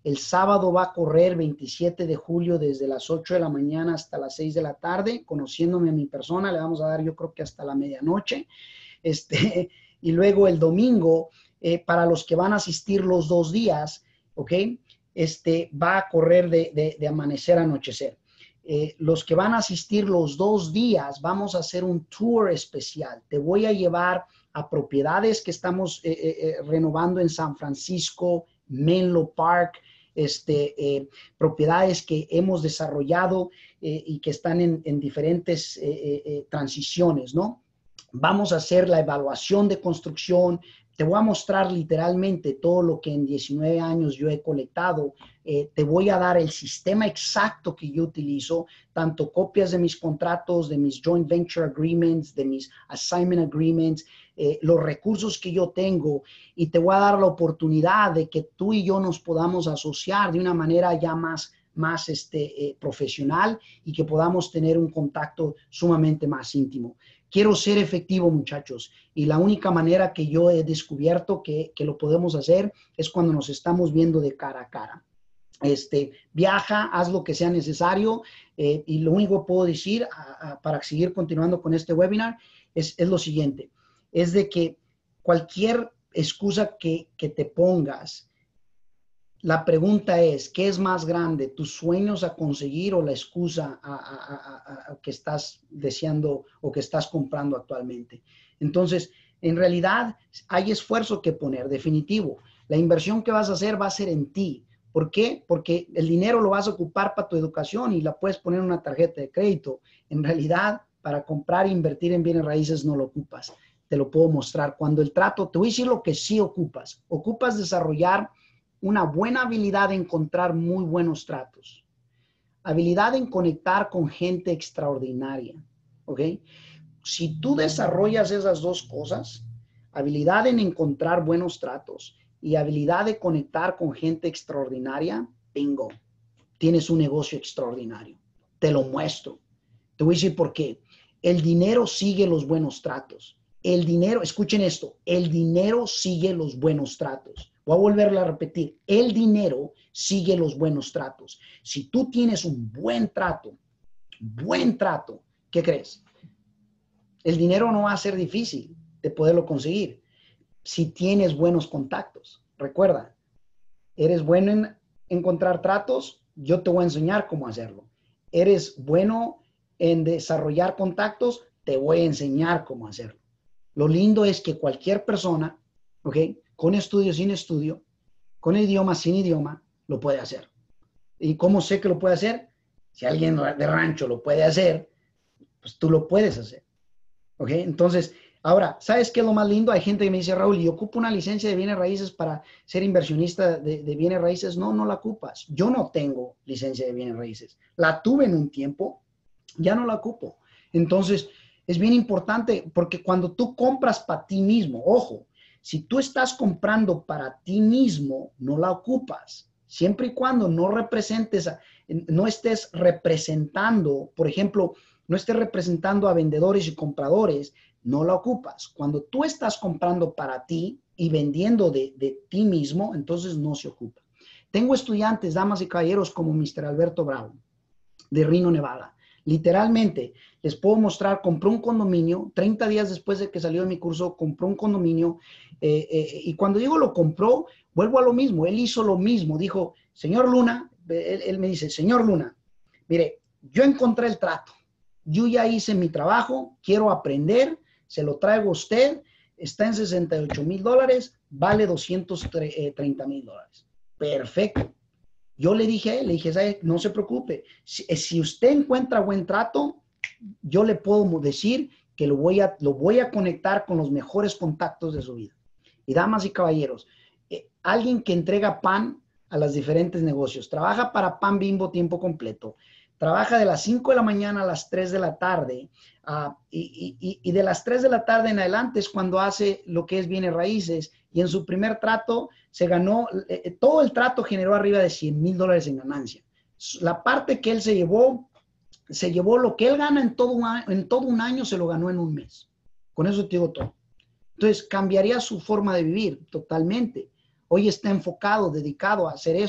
El sábado va a correr veintisiete de julio desde las ocho de la mañana hasta las seis de la tarde. Conociéndome a mi persona, le vamos a dar yo creo que hasta la medianoche. Este, y luego el domingo, eh, para los que van a asistir los dos días, ¿ok? Este, va a correr de, de, de amanecer a anochecer. Eh, los que van a asistir los dos días, vamos a hacer un tour especial. Te voy a llevar a propiedades que estamos eh, eh, renovando en San Francisco, Menlo Park, este, eh, propiedades que hemos desarrollado eh, y que están en, en diferentes eh, eh, transiciones, ¿no? Vamos a hacer la evaluación de construcción. Te voy a mostrar literalmente todo lo que en diecinueve años yo he colectado. Eh, te voy a dar el sistema exacto que yo utilizo, tanto copias de mis contratos, de mis joint venture agreements, de mis assignment agreements, eh, los recursos que yo tengo, y te voy a dar la oportunidad de que tú y yo nos podamos asociar de una manera ya más, más este, eh, profesional, y que podamos tener un contacto sumamente más íntimo. Quiero ser efectivo, muchachos, y la única manera que yo he descubierto que, que lo podemos hacer es cuando nos estamos viendo de cara a cara. Este, viaja, haz lo que sea necesario, eh, y lo único que puedo decir a, a, para seguir continuando con este webinar es, es lo siguiente, es de que cualquier excusa que, que te pongas, la pregunta es, ¿qué es más grande? ¿Tus sueños a conseguir o la excusa a, a, a, a que estás deseando o que estás comprando actualmente? Entonces, en realidad hay esfuerzo que poner, definitivo. La inversión que vas a hacer va a ser en ti. ¿Por qué? Porque el dinero lo vas a ocupar para tu educación y la puedes poner en una tarjeta de crédito. En realidad, para comprar e invertir en bienes raíces no lo ocupas. Te lo puedo mostrar. Cuando el trato, te voy a decir lo que sí ocupas. Ocupas desarrollar una buena habilidad de encontrar muy buenos tratos, habilidad en conectar con gente extraordinaria, ¿ok? Si tú desarrollas esas dos cosas, habilidad en encontrar buenos tratos y habilidad de conectar con gente extraordinaria, bingo, tienes un negocio extraordinario. Te lo muestro. Te voy a decir por qué. El dinero sigue los buenos tratos. El dinero, escuchen esto, el dinero sigue los buenos tratos. Voy a volverlo a repetir. El dinero sigue los buenos tratos. Si tú tienes un buen trato, buen trato, ¿qué crees? El dinero no va a ser difícil de poderlo conseguir si tienes buenos contactos. Recuerda, eres bueno en encontrar tratos, yo te voy a enseñar cómo hacerlo. Eres bueno en desarrollar contactos, te voy a enseñar cómo hacerlo. Lo lindo es que cualquier persona, ¿ok?, con estudio, sin estudio, con idioma, sin idioma, lo puede hacer. ¿Y cómo sé que lo puede hacer? Si alguien de rancho lo puede hacer, pues tú lo puedes hacer. ¿Ok? Entonces, ahora, ¿sabes qué es lo más lindo? Hay gente que me dice, Raúl, ¿y ocupo una licencia de bienes raíces para ser inversionista de, de bienes raíces? No, no la ocupas. Yo no tengo licencia de bienes raíces. La tuve en un tiempo, ya no la ocupo. Entonces, es bien importante porque cuando tú compras para ti mismo, ojo, si tú estás comprando para ti mismo, no la ocupas. Siempre y cuando no representes, no estés representando, por ejemplo, no estés representando a vendedores y compradores, no la ocupas. Cuando tú estás comprando para ti y vendiendo de, de ti mismo, entonces no se ocupa. Tengo estudiantes, damas y caballeros, como mister Alberto Bravo, de Reno, Nevada. Literalmente, les puedo mostrar, compró un condominio, treinta días después de que salió de mi curso, compró un condominio, eh, eh, y cuando digo lo compró, vuelvo a lo mismo, él hizo lo mismo, dijo, señor Luna, él, él me dice, señor Luna, mire, yo encontré el trato, yo ya hice mi trabajo, quiero aprender, se lo traigo a usted, está en sesenta y ocho mil dólares, vale doscientos treinta mil dólares. Perfecto. Yo le dije a él, le dije, ¿sabe? No se preocupe, si, si usted encuentra buen trato, yo le puedo decir que lo voy, a, lo voy a conectar con los mejores contactos de su vida. Y damas y caballeros, eh, alguien que entrega pan a los diferentes negocios, trabaja para Pan Bimbo tiempo completo, trabaja de las cinco de la mañana a las tres de la tarde, uh, y, y, y de las tres de la tarde en adelante es cuando hace lo que es bienes raíces, y en su primer trato se ganó, eh, todo el trato generó arriba de cien mil dólares en ganancia. La parte que él se llevó, se llevó lo que él gana en todo, un año, en todo un año, se lo ganó en un mes. Con eso te digo todo. Entonces, cambiaría su forma de vivir totalmente. Hoy está enfocado, dedicado a hacer eso.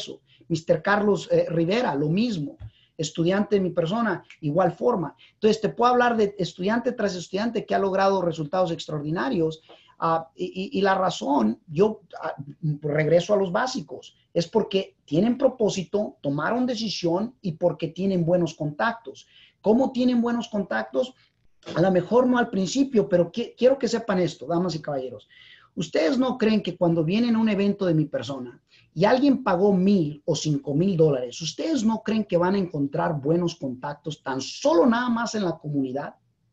mister Carlos eh, Rivera, lo mismo. Estudiante de mi persona, igual forma. Entonces, te puedo hablar de estudiante tras estudiante que ha logrado resultados extraordinarios. Uh, y, y la razón, yo uh, regreso a los básicos, es porque tienen propósito, tomaron decisión y porque tienen buenos contactos. ¿Cómo tienen buenos contactos? A lo mejor no al principio, pero que, quiero que sepan esto, damas y caballeros. Ustedes no creen que cuando vienen a un evento de mi persona y alguien pagó mil o cinco mil dólares, ¿ustedes no creen que van a encontrar buenos contactos tan solo nada más en la comunidad?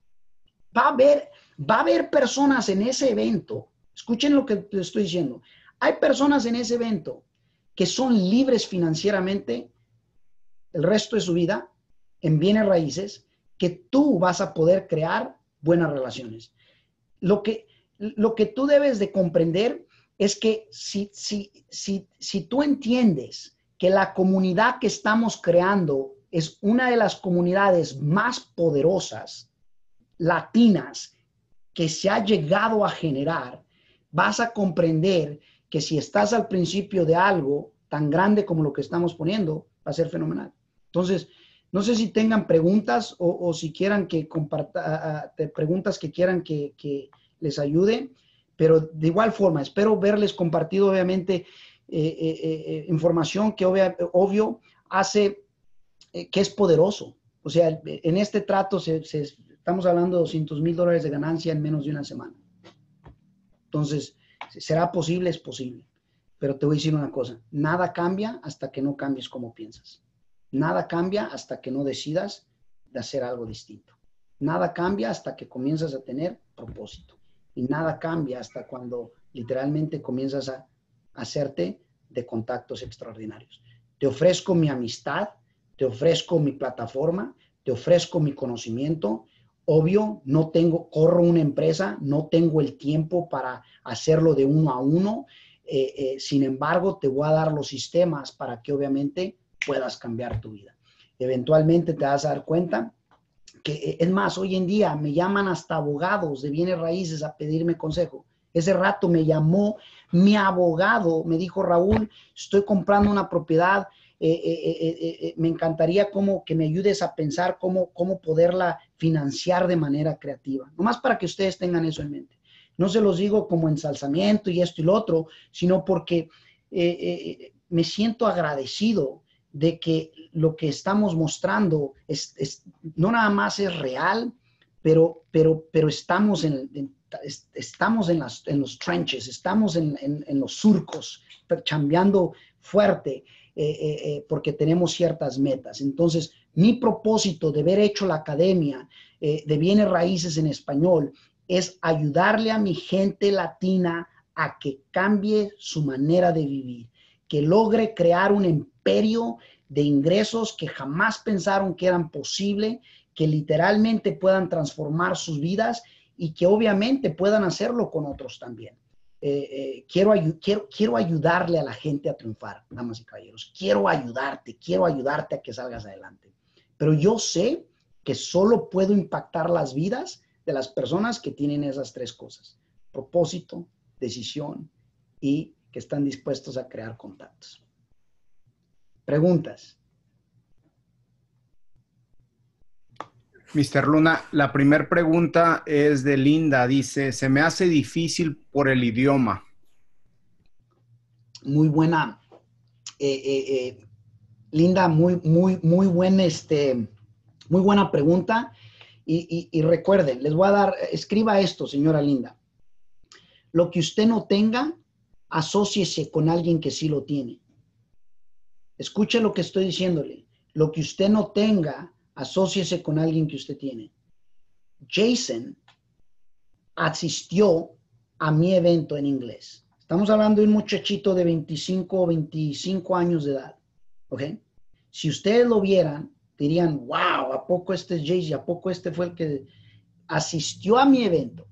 Va a haber, va a haber personas en ese evento, escuchen lo que te estoy diciendo, hay personas en ese evento que son libres financieramente el resto de su vida en bienes raíces, que tú vas a poder crear buenas relaciones. Lo que, lo que tú debes de comprender es que si, si, si, si tú entiendes que la comunidad que estamos creando es una de las comunidades más poderosas latinas que se ha llegado a generar, vas a comprender que si estás al principio de algo tan grande como lo que estamos poniendo, va a ser fenomenal. Entonces, no sé si tengan preguntas o, o si quieran que comparta, uh, preguntas que quieran que, que les ayude, pero de igual forma, espero verles compartido, obviamente, eh, eh, eh, información que obvia, obvio hace eh, que es poderoso. O sea, en este trato se, se, estamos hablando de doscientos mil dólares de ganancia en menos de una semana. Entonces, ¿será posible? Es posible. Pero te voy a decir una cosa, nada cambia hasta que no cambies como piensas. Nada cambia hasta que no decidas de hacer algo distinto. Nada cambia hasta que comienzas a tener propósito. Y nada cambia hasta cuando literalmente comienzas a hacerte de contactos extraordinarios. Te ofrezco mi amistad, te ofrezco mi plataforma, te ofrezco mi conocimiento. Obvio, no tengo, corro una empresa, no tengo el tiempo para hacerlo de uno a uno. Eh, eh, sin embargo, te voy a dar los sistemas para que obviamente puedas cambiar tu vida. Eventualmente te vas a dar cuenta que, es más, hoy en día me llaman hasta abogados de bienes raíces a pedirme consejo. Ese rato me llamó mi abogado, me dijo, Raúl, estoy comprando una propiedad, eh, eh, eh, eh, me encantaría como que me ayudes a pensar cómo, cómo poderla financiar de manera creativa. Nomás para que ustedes tengan eso en mente. No se los digo como ensalzamiento y esto y lo otro, sino porque eh, eh, me siento agradecido de que lo que estamos mostrando es, es, no nada más es real, pero, pero, pero estamos, en, en, estamos en, las, en los trenches, estamos en, en, en los surcos, chambeando fuerte, eh, eh, eh, porque tenemos ciertas metas. Entonces, mi propósito de haber hecho la academia eh, de bienes raíces en español es ayudarle a mi gente latina a que cambie su manera de vivir, que logre crear un imperio de ingresos que jamás pensaron que eran posible, que literalmente puedan transformar sus vidas y que obviamente puedan hacerlo con otros también. Eh, eh, quiero, quiero, quiero ayudarle a la gente a triunfar, damas y caballeros. Quiero ayudarte, quiero ayudarte a que salgas adelante. Pero yo sé que solo puedo impactar las vidas de las personas que tienen esas tres cosas: propósito, decisión y que están dispuestos a crear contactos. Preguntas. mister Luna, la primera pregunta es de Linda. Dice, se me hace difícil por el idioma. Muy buena, eh, eh, eh, Linda, muy, muy, muy buena, este, muy buena pregunta. Y, y, y recuerden, les voy a dar, escriba esto, señora Linda. Lo que usted no tenga, asóciese con alguien que sí lo tiene. Escuche lo que estoy diciéndole. Lo que usted no tenga, asóciese con alguien que usted tiene. Jason asistió a mi evento en inglés. Estamos hablando de un muchachito de veinticinco o veinticinco años de edad. ¿Ok? Si ustedes lo vieran, dirían, wow, ¿a poco este es Jason? ¿A poco este fue el que asistió a mi evento?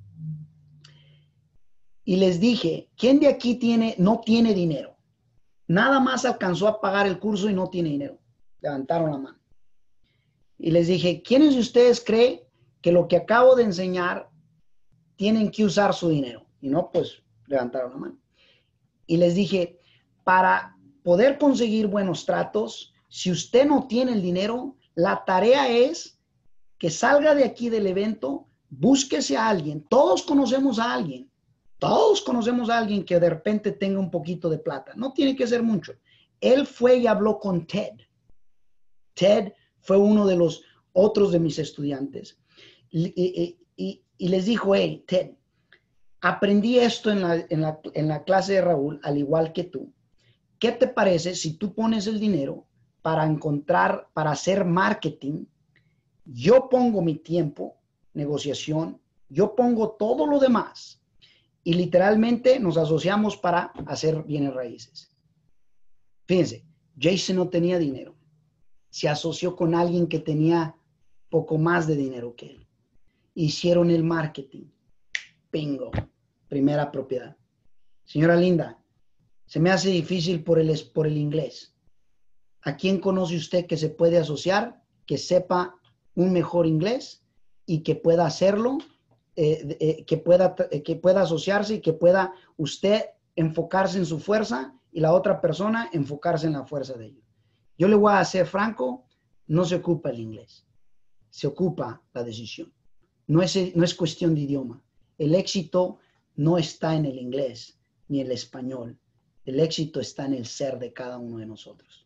Y les dije, ¿quién de aquí tiene, no tiene dinero? Nada más alcanzó a pagar el curso y no tiene dinero. Levantaron la mano. Y les dije, ¿quiénes de ustedes creen que lo que acabo de enseñar tienen que usar su dinero? Y no, pues levantaron la mano. Y les dije, para poder conseguir buenos tratos. Si usted no tiene el dinero, la tarea es que salga de aquí del evento, búsquese a alguien. Todos conocemos a alguien. Todos conocemos a alguien que de repente tenga un poquito de plata. No tiene que ser mucho. Él fue y habló con Ted. Ted fue uno de los otros de mis estudiantes. Y, y, y, y les dijo, hey, Ted, aprendí esto en la, en, la, en la clase de Raúl, al igual que tú. ¿Qué te parece si tú pones el dinero para encontrar, para hacer marketing? Yo pongo mi tiempo, negociación, yo pongo todo lo demás y literalmente nos asociamos para hacer bienes raíces. Fíjense, Jason no tenía dinero. Se asoció con alguien que tenía poco más de dinero que él. Hicieron el marketing. Bingo. Primera propiedad. Señora Linda, se me hace difícil por el, por el inglés. ¿A quién conoce usted que se puede asociar, que sepa un mejor inglés y que pueda hacerlo, eh, eh, que, pueda, eh, que pueda asociarse y que pueda usted enfocarse en su fuerza y la otra persona enfocarse en la fuerza de ellos? Yo le voy a ser franco, no se ocupa el inglés, se ocupa la decisión. No es, no es cuestión de idioma. El éxito no está en el inglés ni el español. El éxito está en el ser de cada uno de nosotros.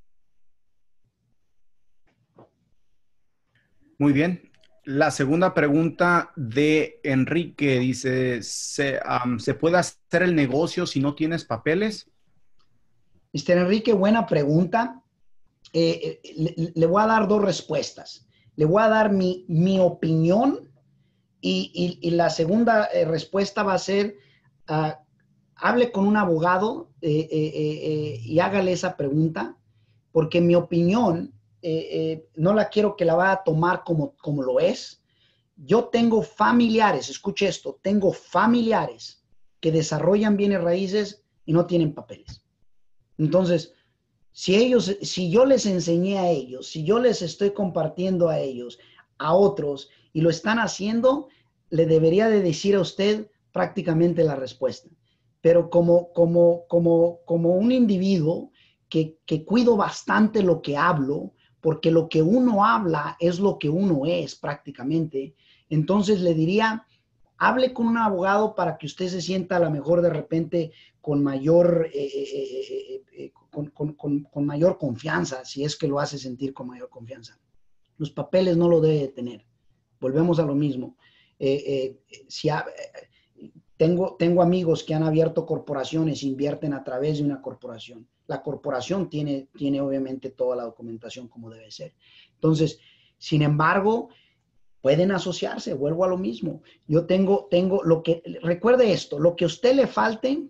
Muy bien. La segunda pregunta de Enrique dice, ¿se, um, ¿se puede hacer el negocio si no tienes papeles? mister Enrique, buena pregunta. Eh, eh, le, le voy a dar dos respuestas. Le voy a dar mi, mi opinión y, y, y la segunda eh, respuesta va a ser, uh, hable con un abogado eh, eh, eh, y hágale esa pregunta, porque mi opinión eh, eh, no la quiero que la vaya a tomar como, como lo es. Yo tengo familiares, escuche esto, tengo familiares que desarrollan bienes raíces y no tienen papeles. Entonces, si ellos, si yo les enseñé a ellos, si yo les estoy compartiendo a ellos, a otros, y lo están haciendo, le debería de decir a usted prácticamente la respuesta. Pero como, como, como, como un individuo que, que cuido bastante lo que hablo, porque lo que uno habla es lo que uno es prácticamente, entonces le diría, hable con un abogado para que usted se sienta a lo mejor de repente con mayor, eh, eh, eh, con, con, con, con mayor confianza, si es que lo hace sentir con mayor confianza. Los papeles no lo debe de tener. Volvemos a lo mismo. Eh, eh, si ha, eh, tengo, tengo amigos que han abierto corporaciones, invierten a través de una corporación. La corporación tiene, tiene obviamente toda la documentación como debe ser. Entonces, sin embargo, pueden asociarse, vuelvo a lo mismo. Yo tengo, tengo lo que, recuerde esto, lo que a usted le falte,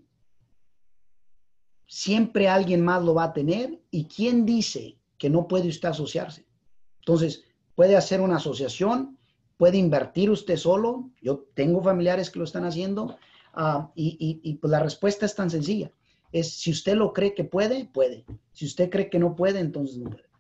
siempre alguien más lo va a tener. ¿Y quién dice que no puede usted asociarse? Entonces, puede hacer una asociación, puede invertir usted solo. Yo tengo familiares que lo están haciendo uh, y, y, y pues la respuesta es tan sencilla. Es si usted lo cree que puede, puede. Si usted cree que no puede, entonces no puede.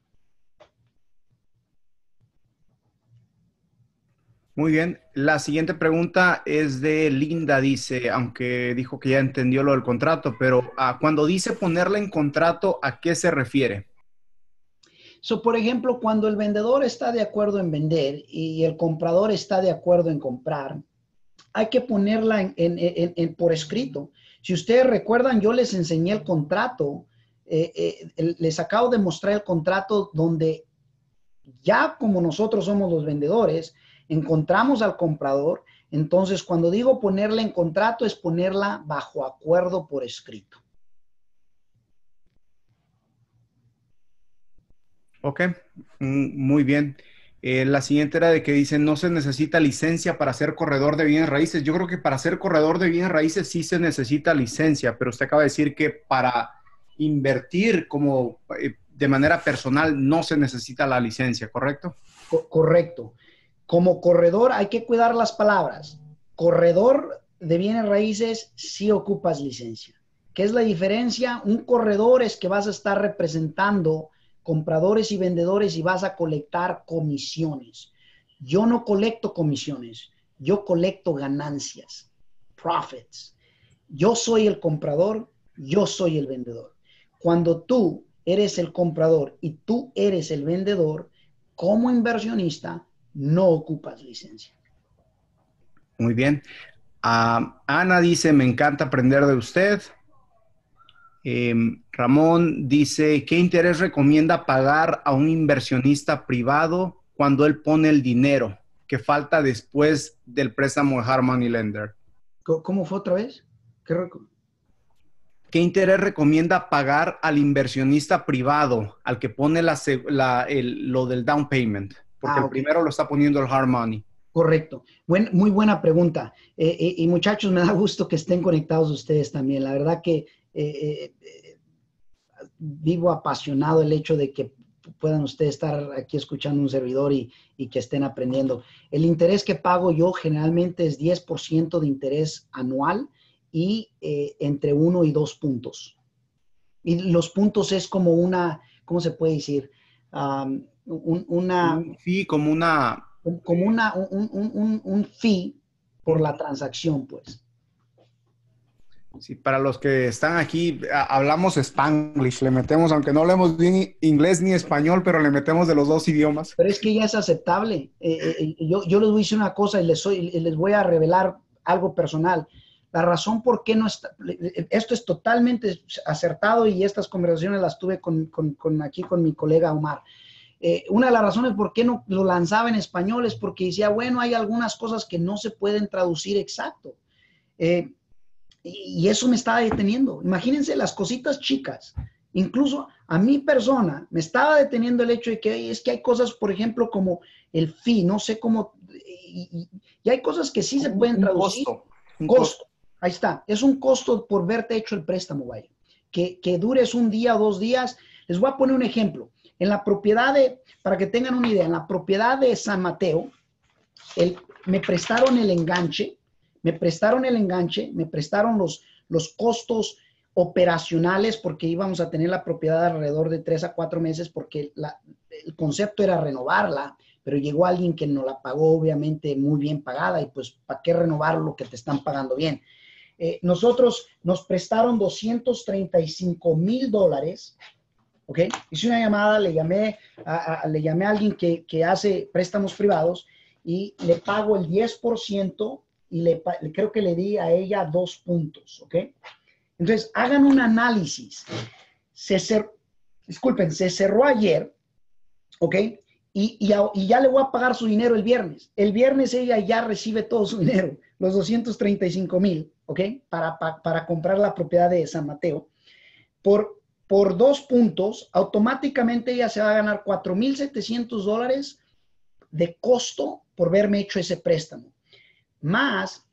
Muy bien. La siguiente pregunta es de Linda, dice, aunque dijo que ya entendió lo del contrato, pero uh, cuando dice ponerla en contrato, ¿a qué se refiere? So, por ejemplo, cuando el vendedor está de acuerdo en vender y el comprador está de acuerdo en comprar, hay que ponerla en, en, en, en por escrito. Si ustedes recuerdan, yo les enseñé el contrato, eh, eh, les acabo de mostrar el contrato donde ya como nosotros somos los vendedores, encontramos al comprador. Entonces, cuando digo ponerla en contrato, es ponerla bajo acuerdo por escrito. Ok, muy bien. Eh, la siguiente era de que dicen, no se necesita licencia para ser corredor de bienes raíces. Yo creo que para ser corredor de bienes raíces sí se necesita licencia, pero usted acaba de decir que para invertir como eh, de manera personal no se necesita la licencia, ¿correcto? Co- correcto. Como corredor hay que cuidar las palabras. Corredor de bienes raíces sí ocupas licencia. ¿Qué es la diferencia? Un corredor es que vas a estar representando compradores y vendedores y vas a colectar comisiones. Yo no colecto comisiones, yo colecto ganancias, profits. Yo soy el comprador, yo soy el vendedor. Cuando tú eres el comprador y tú eres el vendedor, como inversionista, no ocupas licencia. Muy bien. Uh, Ana dice, me encanta aprender de usted. Eh, Ramón dice, ¿qué interés recomienda pagar a un inversionista privado cuando él pone el dinero que falta después del préstamo de Hard Money Lender? ¿Cómo fue otra vez? ¿Qué, ¿Qué interés recomienda pagar al inversionista privado, al que pone la, la, el, lo del down payment? Porque ah, el okay. primero lo está poniendo el Hard Money. Correcto. Buen, muy buena pregunta. Eh, eh, y muchachos, me da gusto que estén conectados ustedes también. La verdad que eh, eh, vivo apasionado el hecho de que puedan ustedes estar aquí escuchando un servidor y, y que estén aprendiendo. El interés que pago yo generalmente es diez por ciento de interés anual y eh, entre uno y dos puntos. Y los puntos es como una, ¿cómo se puede decir? Um, un, una... Un fee, como una... Como una, un, un, un fee por la transacción, pues. Sí, para los que están aquí, hablamos Spanglish, le metemos, aunque no hablemos bien inglés ni español, pero le metemos de los dos idiomas. Pero es que ya es aceptable. Eh, eh, yo, yo les voy a decir una cosa y les, soy, les voy a revelar algo personal. La razón por qué no está, esto es totalmente acertado y estas conversaciones las tuve con, con, con aquí con mi colega Omar. Eh, una de las razones por qué no lo lanzaba en español es porque decía, bueno, hay algunas cosas que no se pueden traducir exacto. Eh, y eso me estaba deteniendo. Imagínense las cositas chicas. Incluso a mi persona me estaba deteniendo el hecho de que es que hay cosas, por ejemplo, como el fee, no sé cómo, y, y hay cosas que sí se pueden un traducir. Costo. Un costo. costo. Ahí está. Es un costo por verte hecho el préstamo, vaya. Que, que dures un día o dos días. Les voy a poner un ejemplo. En la propiedad de, para que tengan una idea, en la propiedad de San Mateo, el, me prestaron el enganche, me prestaron el enganche, me prestaron los, los costos operacionales porque íbamos a tener la propiedad alrededor de tres a cuatro meses porque la, el concepto era renovarla, pero llegó alguien que nos la pagó obviamente muy bien pagada y pues ¿para qué renovar lo que te están pagando bien? Eh, nosotros nos prestaron doscientos treinta y cinco mil dólares. ¿Ok? Hice una llamada, le llamé a, a, le llamé a alguien que, que hace préstamos privados y le pago el diez por ciento y le, creo que le di a ella dos puntos, ¿ok? Entonces, hagan un análisis. Se cerró, disculpen, se cerró ayer, ¿ok? Y, y, y ya le voy a pagar su dinero el viernes. El viernes ella ya recibe todo su dinero, los doscientos treinta y cinco mil, ¿ok? Para, para, para comprar la propiedad de San Mateo. Por por dos puntos, automáticamente ella se va a ganar cuatro mil setecientos dólares de costo por haberme hecho ese préstamo. Más,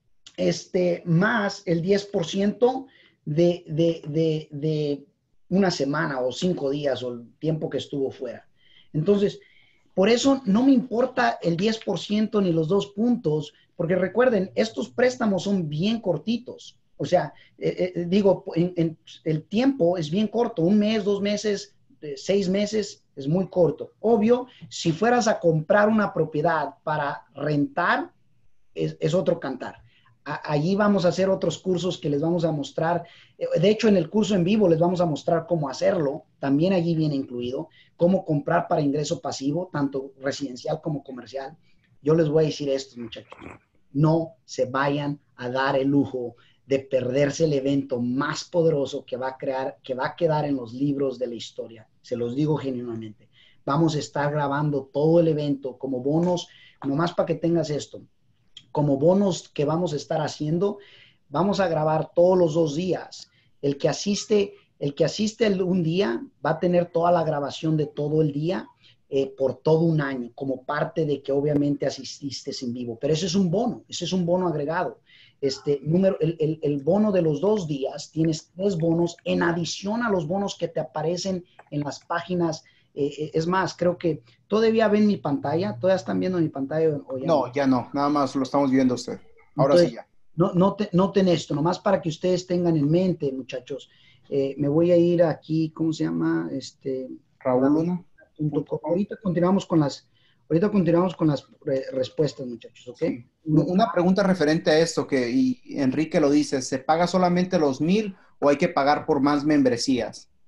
este, más el diez por ciento de, de, de, de una semana o cinco días o el tiempo que estuvo fuera. Entonces, por eso no me importa el diez por ciento ni los dos puntos, porque recuerden, estos préstamos son bien cortitos. O sea, eh, eh, digo, en, en, el tiempo es bien corto, un mes, dos meses, eh, seis meses es muy corto. Obvio, si fueras a comprar una propiedad para rentar, es, es otro cantar. A, allí vamos a hacer otros cursos que les vamos a mostrar. De hecho, en el curso en vivo les vamos a mostrar cómo hacerlo. También allí viene incluido cómo comprar para ingreso pasivo, tanto residencial como comercial. Yo les voy a decir esto, muchachos. No se vayan a dar el lujo de perderse el evento más poderoso que va a crear, que va a quedar en los libros de la historia. Se los digo genuinamente. Vamos a estar grabando todo el evento como bonos, nomás para que tengas esto, como bonos que vamos a estar haciendo. Vamos a grabar todos los dos días. El que asiste, el que asiste el, un día va a tener toda la grabación de todo el día eh, por todo un año, como parte de que obviamente asististe en vivo. Pero ese es un bono, ese es un bono agregado. Este número, el, el, el bono de los dos días, tienes tres bonos en adición a los bonos que te aparecen en las páginas. Eh, es más, creo que todavía ven mi pantalla, todavía están viendo mi pantalla. O ya no, no, ya no, nada más lo estamos viendo usted. Ahora Entonces, sí ya. No, noten, noten esto, nomás para que ustedes tengan en mente, muchachos. Eh, me voy a ir aquí, ¿cómo se llama? Este, Raúl Luna. Ahorita continuamos con las, ahorita continuamos con las re respuestas, muchachos, ¿ok? Sí. Una pregunta referente a esto, que y Enrique lo dice, ¿se paga solamente los mil o hay que pagar por más membresías?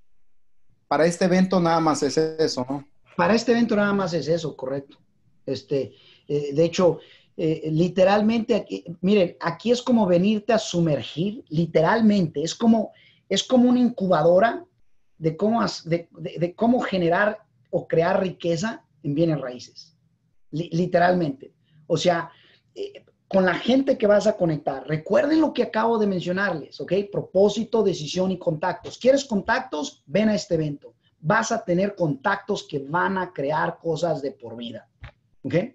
para este evento nada más es eso, ¿no? Para este evento nada más es eso, correcto. Este, eh, de hecho, eh, literalmente, aquí, miren, aquí es como venirte a sumergir, literalmente, es como, es como una incubadora de cómo, de, de, de cómo generar o crear riqueza en bienes raíces, Li, literalmente. O sea, eh, con la gente que vas a conectar, recuerden lo que acabo de mencionarles, ¿ok? Propósito, decisión y contactos. ¿Quieres contactos? Ven a este evento. Vas a tener contactos que van a crear cosas de por vida, ¿ok? Eh,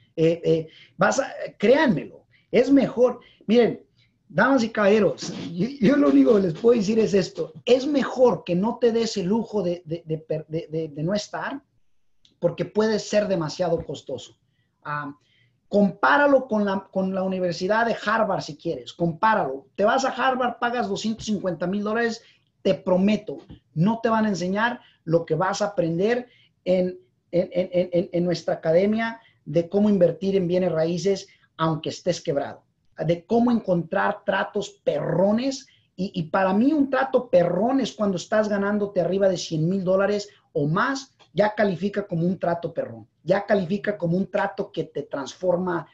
eh, vas a, créanmelo, es mejor. Miren, damas y caballeros, yo, yo lo único que les puedo decir es esto. Es mejor que no te des el lujo de, de, de, de, de, de no estar, porque puede ser demasiado costoso. Um, compáralo con la, con la Universidad de Harvard si quieres, compáralo. Te vas a Harvard, pagas doscientos cincuenta mil dólares, te prometo, no te van a enseñar lo que vas a aprender en, en, en, en, en nuestra academia de cómo invertir en bienes raíces aunque estés quebrado, de cómo encontrar tratos perrones. Y, y para mí un trato perrón es cuando estás ganándote arriba de cien mil dólares o más, ya califica como un trato perrón, ya califica como un trato que te transforma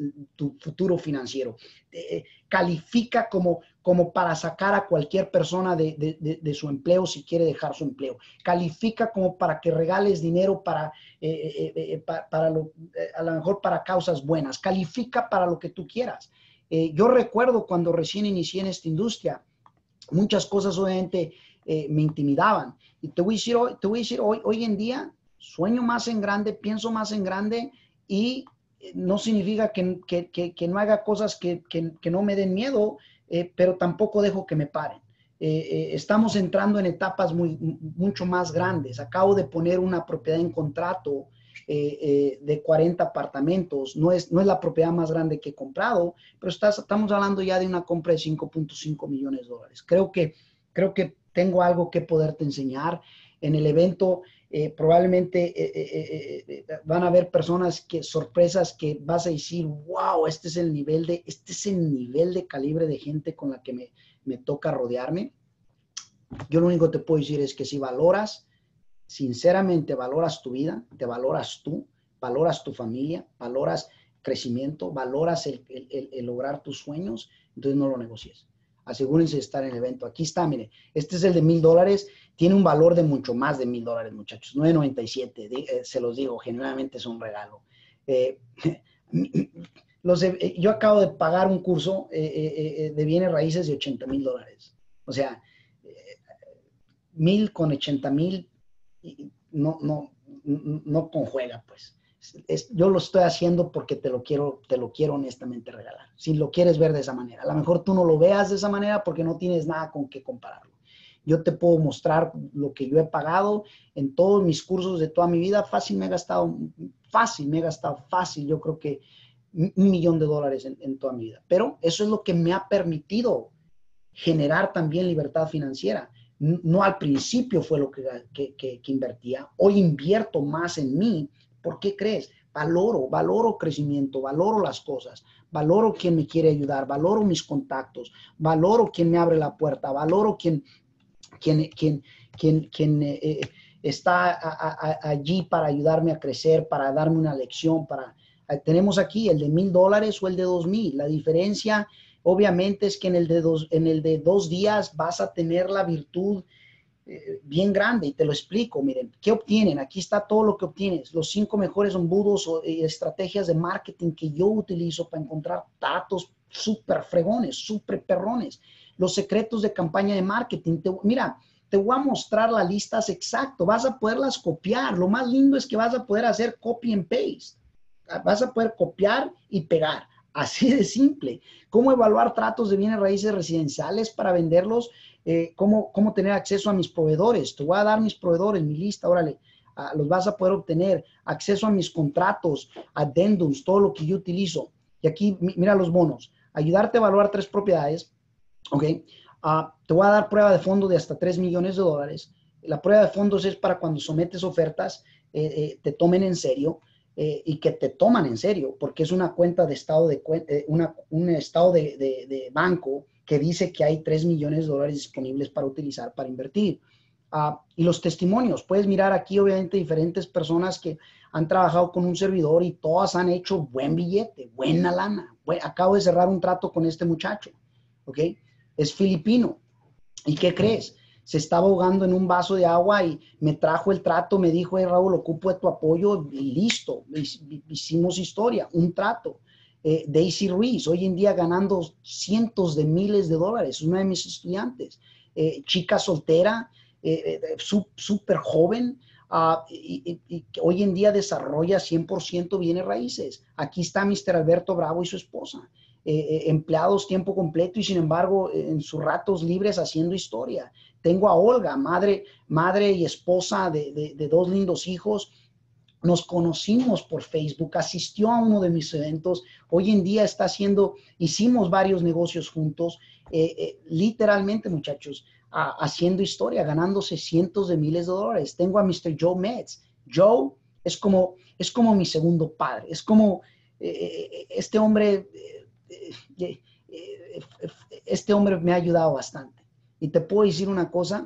tu futuro financiero, eh, califica como, como para sacar a cualquier persona de, de, de, de su empleo si quiere dejar su empleo, califica como para que regales dinero para, eh, eh, eh, para, para lo, eh, a lo mejor para causas buenas, califica para lo que tú quieras. Eh, yo recuerdo cuando recién inicié en esta industria, muchas cosas obviamente eh, me intimidaban. Y te voy a decir, hoy, te voy a decir hoy, hoy en día, sueño más en grande, pienso más en grande y no significa que, que, que, que no haga cosas que, que, que no me den miedo, eh, pero tampoco dejo que me paren. Eh, eh, estamos entrando en etapas muy, mucho más grandes. Acabo de poner una propiedad en contrato eh, eh, de cuarenta apartamentos. No es, no es la propiedad más grande que he comprado, pero estás, estamos hablando ya de una compra de cinco punto cinco millones de dólares. Creo que, creo que tengo algo que poderte enseñar. En el evento eh, probablemente eh, eh, eh, van a haber personas que, sorpresas que vas a decir, wow, este es el nivel de, este es el nivel de calibre de gente con la que me, me toca rodearme. Yo lo único que te puedo decir es que si valoras, sinceramente valoras tu vida, te valoras tú, valoras tu familia, valoras crecimiento, valoras el, el, el, el lograr tus sueños, entonces no lo negocies. Asegúrense de estar en el evento. Aquí está, mire, este es el de mil dólares, tiene un valor de mucho más de mil dólares, muchachos, nueve noventa y siete, eh, se los digo, generalmente es un regalo. Eh, los, eh, yo acabo de pagar un curso eh, eh, de bienes raíces de ochenta mil dólares. O sea, eh, mil con ochenta mil, no, no, no conjuega, pues. Es, yo lo estoy haciendo porque te lo quiero, te lo quiero honestamente regalar. Si lo quieres ver de esa manera, a lo mejor tú no lo veas de esa manera porque no tienes nada con qué compararlo. Yo te puedo mostrar lo que yo he pagado en todos mis cursos de toda mi vida. Fácil me he gastado, fácil me he gastado, fácil, yo creo que un millón de dólares en, en toda mi vida. Pero eso es lo que me ha permitido generar también libertad financiera. No al principio fue lo que, que, que, que invertía. Hoy invierto más en mí. ¿Por qué crees? Valoro, valoro crecimiento, valoro las cosas, valoro quien me quiere ayudar, valoro mis contactos, valoro quien me abre la puerta, valoro quien, quien, quien, quien, quien eh, está a, a, allí para ayudarme a crecer, para darme una lección. Para, eh, tenemos aquí el de mil dólares o el de dos mil. La diferencia obviamente es que en el de dos, en el de dos días vas a tener la virtud eh, bien grande y te lo explico. Miren, ¿qué obtienen? Aquí está todo lo que obtienes. Los cinco mejores embudos o eh, estrategias de marketing que yo utilizo para encontrar datos súper fregones, súper perrones. Los secretos de campaña de marketing. Te, mira, te voy a mostrar las listas exacto. Vas a poderlas copiar. Lo más lindo es que vas a poder hacer copy and paste. Vas a poder copiar y pegar. Así de simple. ¿Cómo evaluar tratos de bienes raíces residenciales para venderlos? Eh, ¿cómo, ¿Cómo tener acceso a mis proveedores? Te voy a dar mis proveedores, mi lista, órale. Uh, los vas a poder obtener. Acceso a mis contratos, addendums, todo lo que yo utilizo. Y aquí, mira los bonos. Ayudarte a evaluar tres propiedades. Ok. Uh, te voy a dar prueba de fondo de hasta tres millones de dólares. La prueba de fondos es para cuando sometes ofertas, eh, eh, te tomen en serio. Eh, y que te toman en serio, porque es una cuenta de estado de eh, una, un estado de, de, de banco que dice que hay tres millones de dólares disponibles para utilizar para invertir. Uh, y los testimonios, puedes mirar aquí obviamente diferentes personas que han trabajado con un servidor y todas han hecho buen billete, buena lana. Buen, acabo de cerrar un trato con este muchacho, ¿ok? Es filipino. ¿Y qué crees? Se estaba ahogando en un vaso de agua y me trajo el trato, me dijo, hey, Raúl, ocupo de tu apoyo y listo. Hicimos historia, un trato. Eh, Daisy Ruiz, hoy en día ganando cientos de miles de dólares, una de mis estudiantes. Eh, chica soltera, eh, eh, súper joven, uh, y, y, y hoy en día desarrolla cien por ciento bienes raíces. Aquí está mister Alberto Bravo y su esposa. Eh, eh, empleados tiempo completo y sin embargo en sus ratos libres haciendo historia. Tengo a Olga, madre, madre y esposa de, de, de dos lindos hijos. Nos conocimos por Facebook, asistió a uno de mis eventos, hoy en día está haciendo, hicimos varios negocios juntos, eh, eh, literalmente muchachos, a, haciendo historia, ganándose cientos de miles de dólares. Tengo a mister Joe Metz. Joe es como, es como mi segundo padre, es como eh, este hombre, eh, eh, este hombre me ha ayudado bastante. Y te puedo decir una cosa,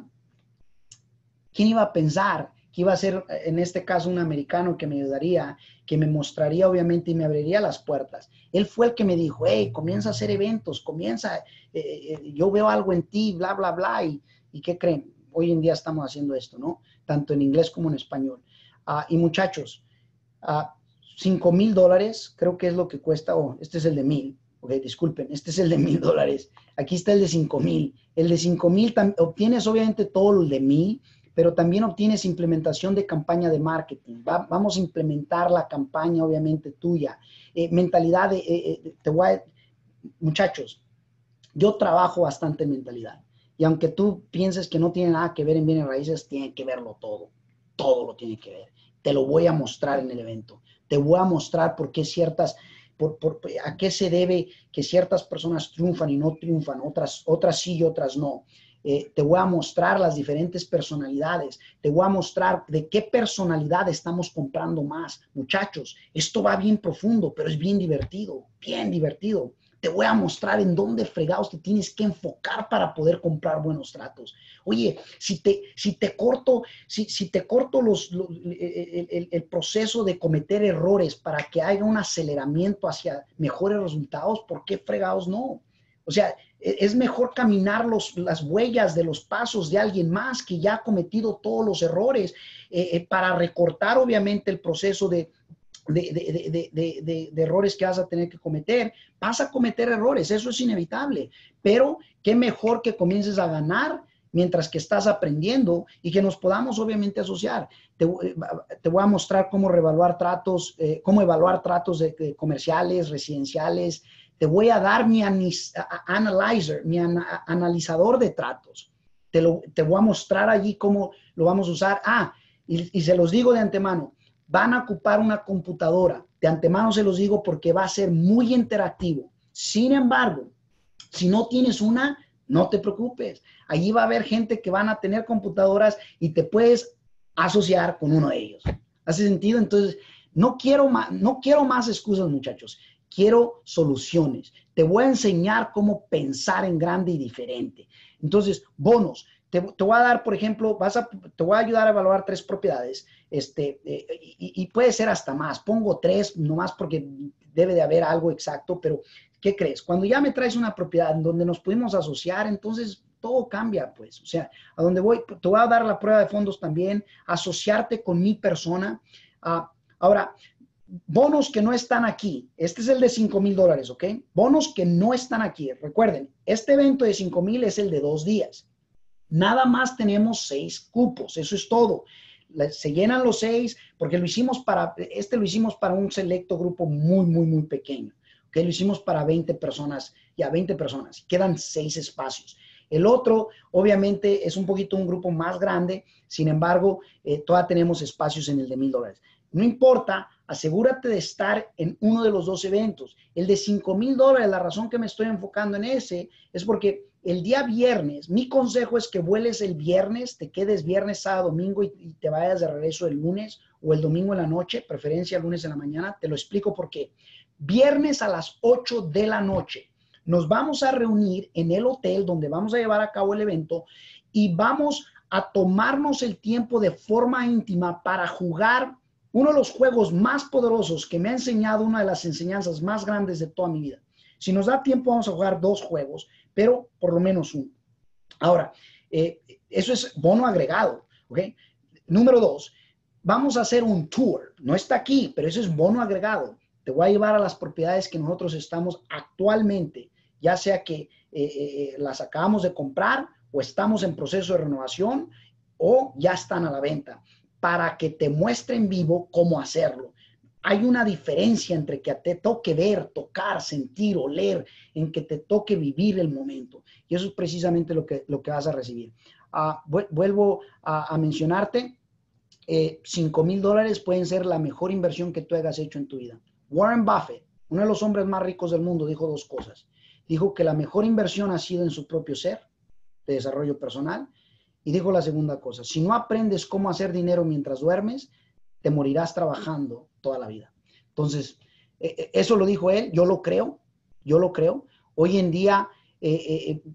¿quién iba a pensar que iba a ser, en este caso, un americano que me ayudaría, que me mostraría, obviamente, y me abriría las puertas? Él fue el que me dijo, hey, comienza a hacer eventos, comienza, eh, eh, yo veo algo en ti, bla, bla, bla, y, y ¿qué creen? Hoy en día estamos haciendo esto, ¿no? Tanto en inglés como en español. Uh, y muchachos, uh, cinco mil dólares, creo que es lo que cuesta, oh, este es el de mil, ok, disculpen, este es el de mil dólares, aquí está el de cinco mil, el de cinco mil, obtienes obviamente todo el de mil, pero también obtienes implementación de campaña de marketing. Va, vamos a implementar la campaña, obviamente, tuya. Eh, mentalidad, de, eh, eh, te voy a, muchachos, yo trabajo bastante en mentalidad. Y aunque tú pienses que no tiene nada que ver en bienes raíces, tiene que verlo todo. Todo lo tiene que ver. Te lo voy a mostrar en el evento. Te voy a mostrar por qué ciertas, por, por, a qué se debe que ciertas personas triunfan y no triunfan, otras, otras sí y otras no. Eh, te voy a mostrar las diferentes personalidades, te voy a mostrar de qué personalidad estamos comprando más. Muchachos, esto va bien profundo, pero es bien divertido, bien divertido. Te voy a mostrar en dónde fregados te tienes que enfocar para poder comprar buenos tratos. Oye, si te, si te corto, si, si te corto los, los, el, el, el proceso de cometer errores para que haya un aceleramiento hacia mejores resultados, ¿por qué fregados no? O sea, es mejor caminar los, las huellas de los pasos de alguien más que ya ha cometido todos los errores eh, eh, para recortar obviamente el proceso de, de, de, de, de, de, de errores que vas a tener que cometer. Vas a cometer errores, eso es inevitable, pero qué mejor que comiences a ganar mientras que estás aprendiendo y que nos podamos obviamente asociar. Te, te voy a mostrar cómo reevaluar tratos, eh, cómo evaluar tratos de, de comerciales, residenciales. Te voy a dar mi analyzer, mi an analizador de tratos. Te, lo, te voy a mostrar allí cómo lo vamos a usar. Ah, y, y se los digo de antemano, van a ocupar una computadora. De antemano se los digo porque va a ser muy interactivo. Sin embargo, si no tienes una, no te preocupes. Allí va a haber gente que van a tener computadoras y te puedes asociar con uno de ellos. ¿Hace sentido? Entonces, no quiero más, no quiero más excusas, muchachos. Quiero soluciones. Te voy a enseñar cómo pensar en grande y diferente. Entonces, bonos. Te, te voy a dar, por ejemplo, vas a, te voy a ayudar a evaluar tres propiedades. Este, eh, y, y puede ser hasta más. Pongo tres, nomás porque debe de haber algo exacto, pero ¿qué crees? Cuando ya me traes una propiedad en donde nos pudimos asociar, entonces todo cambia, pues. O sea, a donde voy, te voy a dar la prueba de fondos también, asociarte con mi persona. Uh, ahora, bonos que no están aquí. Este es el de cinco mil dólares, ¿ok? Bonos que no están aquí. Recuerden, este evento de cinco mil es el de dos días. Nada más tenemos seis cupos. Eso es todo. Se llenan los seis porque lo hicimos para, este lo hicimos para un selecto grupo muy, muy, muy pequeño. ¿Ok? Lo hicimos para veinte personas, ya veinte personas. Quedan seis espacios. El otro, obviamente, es un poquito un grupo más grande. Sin embargo, eh, todavía tenemos espacios en el de mil dólares. No importa, asegúrate de estar en uno de los dos eventos. El de cinco mil dólares, la razón que me estoy enfocando en ese es porque el día viernes, mi consejo es que vueles el viernes, te quedes viernes, sábado, domingo y, y te vayas de regreso el lunes o el domingo en la noche, preferencia el lunes en la mañana. Te lo explico por qué. Viernes a las ocho de la noche nos vamos a reunir en el hotel donde vamos a llevar a cabo el evento y vamos a tomarnos el tiempo de forma íntima para jugar uno de los juegos más poderosos que me ha enseñado, una de las enseñanzas más grandes de toda mi vida. Si nos da tiempo, vamos a jugar dos juegos, pero por lo menos uno. Ahora, eh, eso es bono agregado, ¿ok? Número dos, vamos a hacer un tour. No está aquí, pero eso es bono agregado. Te voy a llevar a las propiedades que nosotros estamos actualmente, ya sea que eh, eh, las acabamos de comprar o estamos en proceso de renovación o ya están a la venta, para que te muestre en vivo cómo hacerlo. Hay una diferencia entre que te toque ver, tocar, sentir, oler, en que te toque vivir el momento. Y eso es precisamente lo que, lo que vas a recibir. Uh, vuelvo a, a mencionarte, eh, cinco mil dólares pueden ser la mejor inversión que tú hayas hecho en tu vida. Warren Buffett, uno de los hombres más ricos del mundo, dijo dos cosas. Dijo que la mejor inversión ha sido en su propio ser, de desarrollo personal, y dijo la segunda cosa: si no aprendes cómo hacer dinero mientras duermes, te morirás trabajando toda la vida. Entonces, eh, eso lo dijo él, yo lo creo, yo lo creo. Hoy en día eh, eh,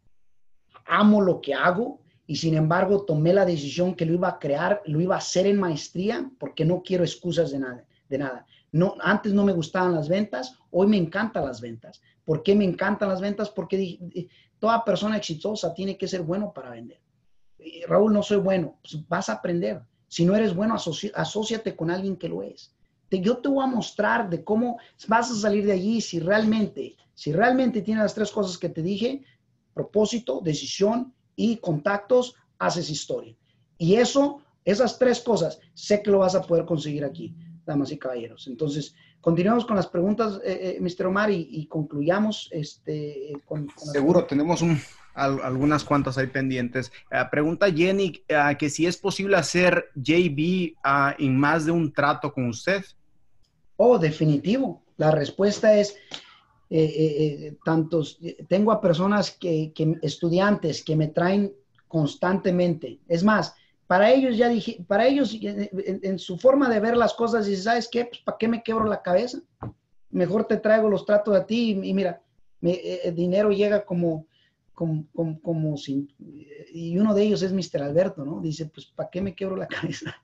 amo lo que hago y sin embargo tomé la decisión que lo iba a crear, lo iba a hacer en maestría porque no quiero excusas de nada. De nada. No, antes no me gustaban las ventas, hoy me encantan las ventas. ¿Por qué me encantan las ventas? Porque toda persona exitosa tiene que ser bueno para vender. Raúl, no soy bueno, pues vas a aprender. Si no eres bueno, asoci asóciate con alguien que lo es. Te, yo te voy a mostrar de cómo vas a salir de allí si realmente, si realmente tienes las tres cosas que te dije: propósito, decisión y contactos, haces historia. Y eso, esas tres cosas, sé que lo vas a poder conseguir aquí, damas y caballeros. Entonces, continuamos con las preguntas, eh, eh, mister Omar, y, y concluyamos. Este, con, con Seguro, tenemos un, al, algunas cuantas ahí pendientes. Uh, pregunta Jenny, uh, que si es posible hacer J V uh, en más de un trato con usted. Oh, definitivo. La respuesta es, eh, eh, eh, tantos, tengo a personas que, que, estudiantes que me traen constantemente. Es más, para ellos ya dije, para ellos en, en, en su forma de ver las cosas, dice, ¿sabes qué? Pues, ¿para qué me quebro la cabeza? Mejor te traigo los tratos a ti y, y mira, me, el dinero llega como, como, como, como sin, y uno de ellos es mister Alberto, ¿no? Dice, pues, ¿para qué me quebro la cabeza?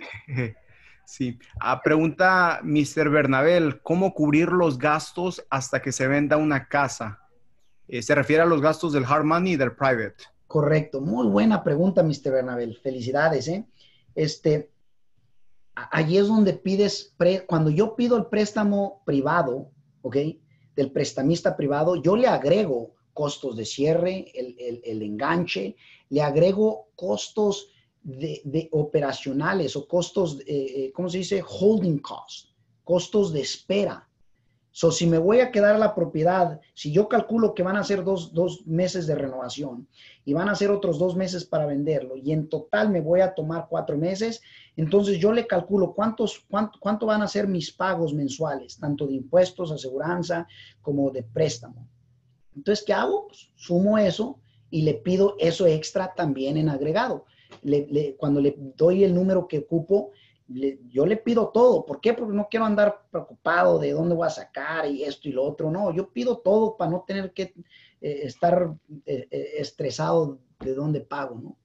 Sí. Ah, pregunta mister Bernabel, ¿cómo cubrir los gastos hasta que se venda una casa? Eh, se refiere a los gastos del hard money y del private. Correcto. Muy buena pregunta, mister Bernabel. Felicidades, ¿eh? Este, allí es donde pides, pre, cuando yo pido el préstamo privado, ¿ok? Del prestamista privado, yo le agrego costos de cierre, el, el, el enganche, le agrego costos de, de operacionales o costos, eh, ¿cómo se dice? Holding costs, costos de espera. So, si me voy a quedar a la propiedad, si yo calculo que van a ser dos, dos meses de renovación y van a ser otros dos meses para venderlo y en total me voy a tomar cuatro meses, entonces yo le calculo cuántos, cuánto, cuánto van a ser mis pagos mensuales, tanto de impuestos, aseguranza, como de préstamo. Entonces, ¿qué hago? Pues, sumo eso y le pido eso extra también en agregado. Le, le, cuando le doy el número que ocupo, Le, yo le pido todo. ¿Por qué? Porque no quiero andar preocupado de dónde voy a sacar y esto y lo otro. No, yo pido todo para no tener que eh, estar eh, estresado de dónde pago, ¿no?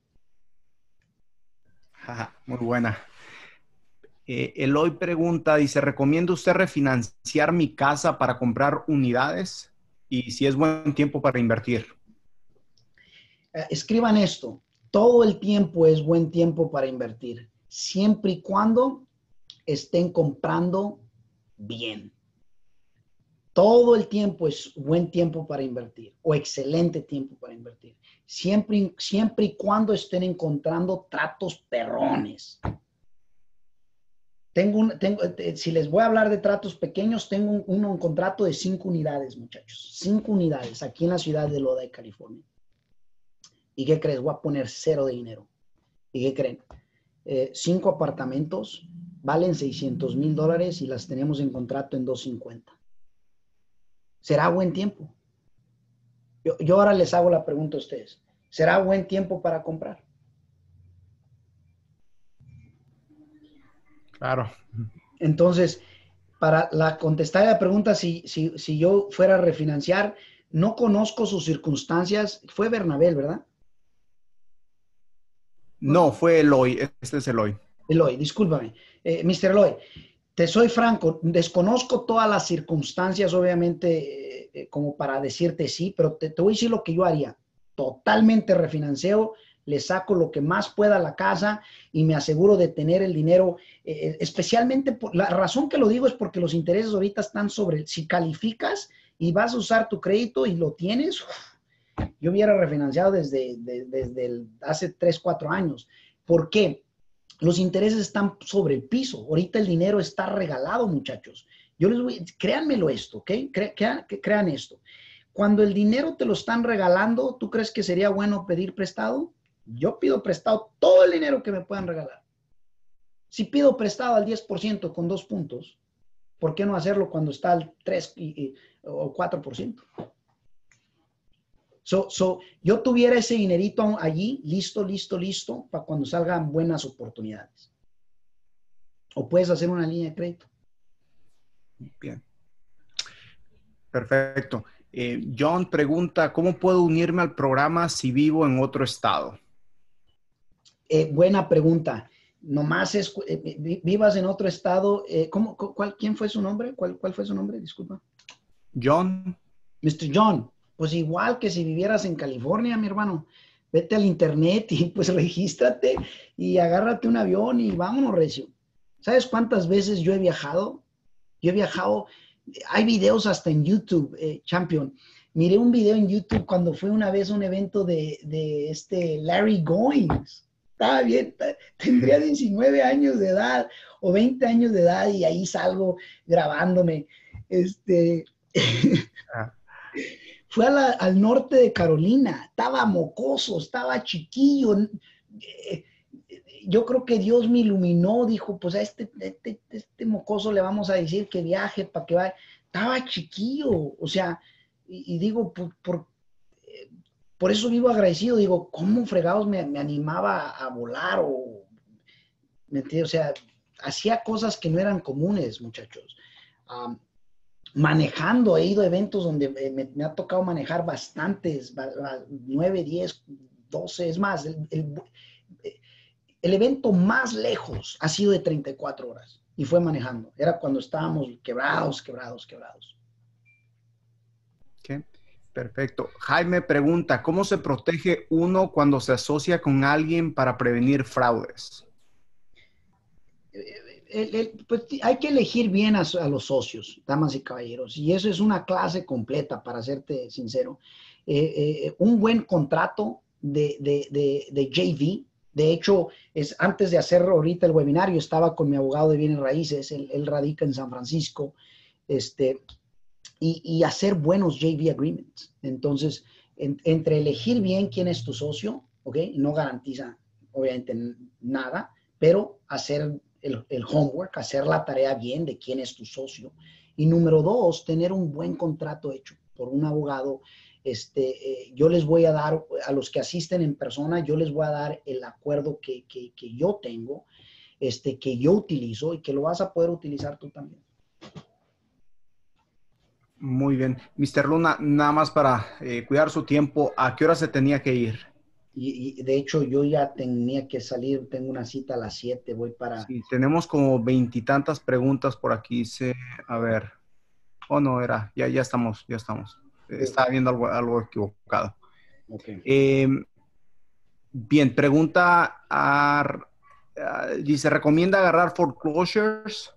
Ajá, muy buena. Eh, Eloy pregunta, dice, ¿recomienda usted refinanciar mi casa para comprar unidades? Y si es buen tiempo para invertir. Eh, escriban esto. Todo el tiempo es buen tiempo para invertir, siempre y cuando estén comprando bien. Todo el tiempo es buen tiempo para invertir o excelente tiempo para invertir. Siempre, siempre y cuando estén encontrando tratos perrones. Tengo un, tengo, si les voy a hablar de tratos pequeños, tengo un, un, un contrato de cinco unidades, muchachos. Cinco unidades aquí en la ciudad de Lodi, California. ¿Y qué crees? Voy a poner cero de dinero. ¿Y qué creen? Eh, cinco apartamentos valen seiscientos mil dólares y las tenemos en contrato en doscientos cincuenta. ¿Será buen tiempo? Yo, yo ahora les hago la pregunta a ustedes. ¿Será buen tiempo para comprar? Claro. Entonces, para la contestar la pregunta, si, si, si yo fuera a refinanciar, no conozco sus circunstancias. Fue Bernabel, ¿verdad? No, fue Eloy. Este es Eloy. Eloy, discúlpame. Eh, mister Eloy, te soy franco, desconozco todas las circunstancias, obviamente, eh, como para decirte sí, pero te, te voy a decir lo que yo haría. Totalmente refinanceo, le saco lo que más pueda a la casa y me aseguro de tener el dinero, eh, especialmente, por, la razón que lo digo es porque los intereses ahorita están sobre, si calificas y vas a usar tu crédito y lo tienes, uf, yo hubiera refinanciado desde, de, desde el, hace tres, cuatro años. ¿Por qué? Los intereses están sobre el piso. Ahorita el dinero está regalado, muchachos. Yo les voy, créanmelo esto, ¿ok? Cre, crean, crean esto. Cuando el dinero te lo están regalando, ¿tú crees que sería bueno pedir prestado? Yo pido prestado todo el dinero que me puedan regalar. Si pido prestado al diez por ciento con dos puntos, ¿por qué no hacerlo cuando está al tres y, y, o cuatro por ciento? So, so, yo tuviera ese dinerito allí, listo, listo, listo, para cuando salgan buenas oportunidades. O puedes hacer una línea de crédito. Bien. Perfecto. Eh, John pregunta, ¿cómo puedo unirme al programa si vivo en otro estado? Eh, buena pregunta. Nomás es, eh, vivas en otro estado. Eh, ¿cómo, cuál, ¿Quién fue su nombre? ¿Cuál, ¿Cuál fue su nombre? Disculpa. John. mister John. Pues igual que si vivieras en California, mi hermano. Vete al internet y pues regístrate y agárrate un avión y vámonos, recio. ¿Sabes cuántas veces yo he viajado? Yo he viajado, hay videos hasta en YouTube, eh, Champion. Miré un video en YouTube cuando fue una vez a un evento de, de este Larry Goins. Estaba bien, tendría diecinueve años de edad o veinte años de edad y ahí salgo grabándome. Este, Ah. Fue a la, al norte de Carolina, estaba mocoso, estaba chiquillo. Eh, yo creo que Dios me iluminó, dijo, pues a este, este, este mocoso le vamos a decir que viaje para que vaya. Estaba chiquillo, o sea, y, y digo, por, por, eh, por eso vivo agradecido, digo, ¿cómo fregados me, me animaba a, a volar? O, ¿me entiendes? O sea, hacía cosas que no eran comunes, muchachos. Um, manejando, he ido a eventos donde me, me ha tocado manejar bastantes, nueve, diez, doce, es más, el, el, el evento más lejos ha sido de treinta y cuatro horas y fue manejando. Era cuando estábamos quebrados, quebrados, quebrados. Okay. Perfecto. Jaime pregunta, ¿cómo se protege uno cuando se asocia con alguien para prevenir fraudes? El, el, pues hay que elegir bien a, a los socios, damas y caballeros, y eso es una clase completa, para serte sincero. Eh, eh, un buen contrato de, de, de, de J V. De hecho, es, antes de hacer ahorita el webinario, estaba con mi abogado de bienes raíces, él, él radica en San Francisco, este, y, y hacer buenos J V agreements. Entonces, en, entre elegir bien quién es tu socio, ¿ok? No garantiza, obviamente, nada, pero hacer el, el homework, hacer la tarea bien de quién es tu socio. Y número dos, tener un buen contrato hecho por un abogado. Este, eh, yo les voy a dar, a los que asisten en persona, yo les voy a dar el acuerdo que, que, que yo tengo, este, que yo utilizo y que lo vas a poder utilizar tú también. Muy bien. mister Luna, nada más para eh, cuidar su tiempo, ¿a qué hora se tenía que ir? Y, y de hecho yo ya tenía que salir, tengo una cita a las siete, voy para... Sí, tenemos como veintitantas preguntas por aquí. Se, a ver, oh no, era, ya, ya estamos, ya estamos. Estaba viendo algo, algo equivocado. Okay. Eh, bien, pregunta, a, a, dice, ¿recomienda agarrar foreclosures?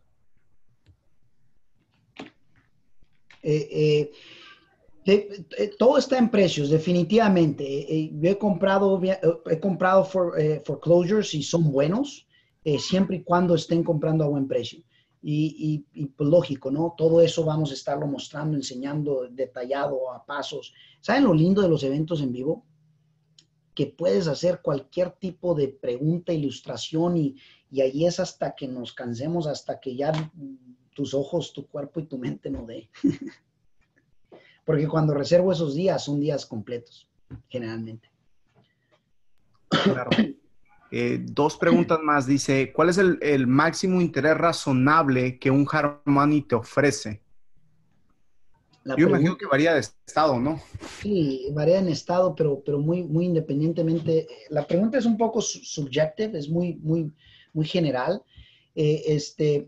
Eh, eh, de, de, todo está en precios, definitivamente. Eh, yo he comprado, he comprado for, eh, foreclosures y son buenos, eh, siempre y cuando estén comprando a buen precio. Y, y, y pues lógico, ¿no? Todo eso vamos a estarlo mostrando, enseñando detallado a pasos. ¿Saben lo lindo de los eventos en vivo? Que puedes hacer cualquier tipo de pregunta, ilustración y, y ahí es hasta que nos cansemos, hasta que ya tus ojos, tu cuerpo y tu mente no dé. Porque cuando reservo esos días, son días completos, generalmente. Claro. Eh, dos preguntas más. Dice, ¿cuál es el, el máximo interés razonable que un hard money te ofrece? La Yo imagino pregunta, que varía de estado, ¿no? sí, varía en estado, pero, pero muy, muy independientemente. La pregunta es un poco su- subjective, es muy, muy, muy general. Eh, este,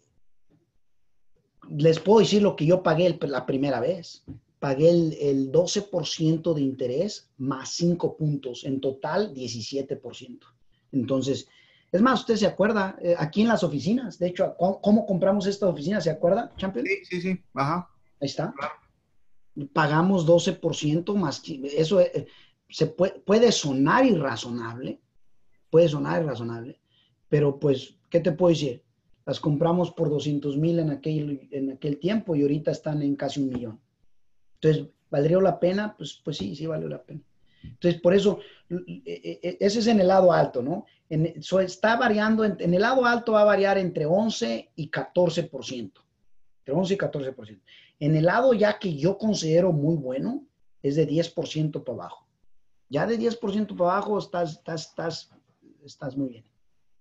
les puedo decir lo que yo pagué el- la primera vez. Pagué el, el doce por ciento de interés más cinco puntos, en total diecisiete por ciento. Entonces, es más, usted se acuerda, eh, aquí en las oficinas, de hecho, ¿cómo, cómo compramos esta oficina? ¿Se acuerda, Champion? Sí, sí, sí. Ajá. Ahí está. Pagamos doce por ciento más, eso eh, se puede, puede sonar irrazonable, puede sonar irrazonable, pero pues, ¿qué te puedo decir? Las compramos por doscientos mil en aquel, en aquel tiempo y ahorita están en casi un millón. Entonces, ¿valdría la pena? Pues, pues sí, sí valió la pena. Entonces, por eso, ese es en el lado alto, ¿no? En, so está variando, en, en, el lado alto va a variar entre once y catorce por ciento. Entre once y catorce por ciento. En el lado ya que yo considero muy bueno, es de diez por ciento para abajo. Ya de diez por ciento para abajo estás, estás, estás, estás muy bien.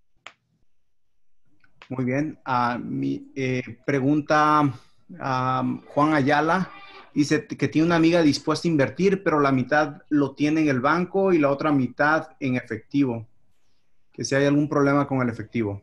Muy bien. Uh, mi, eh, pregunta uh, Juan Ayala. Dice que tiene una amiga dispuesta a invertir, pero la mitad lo tiene en el banco y la otra mitad en efectivo. Que si hay algún problema con el efectivo.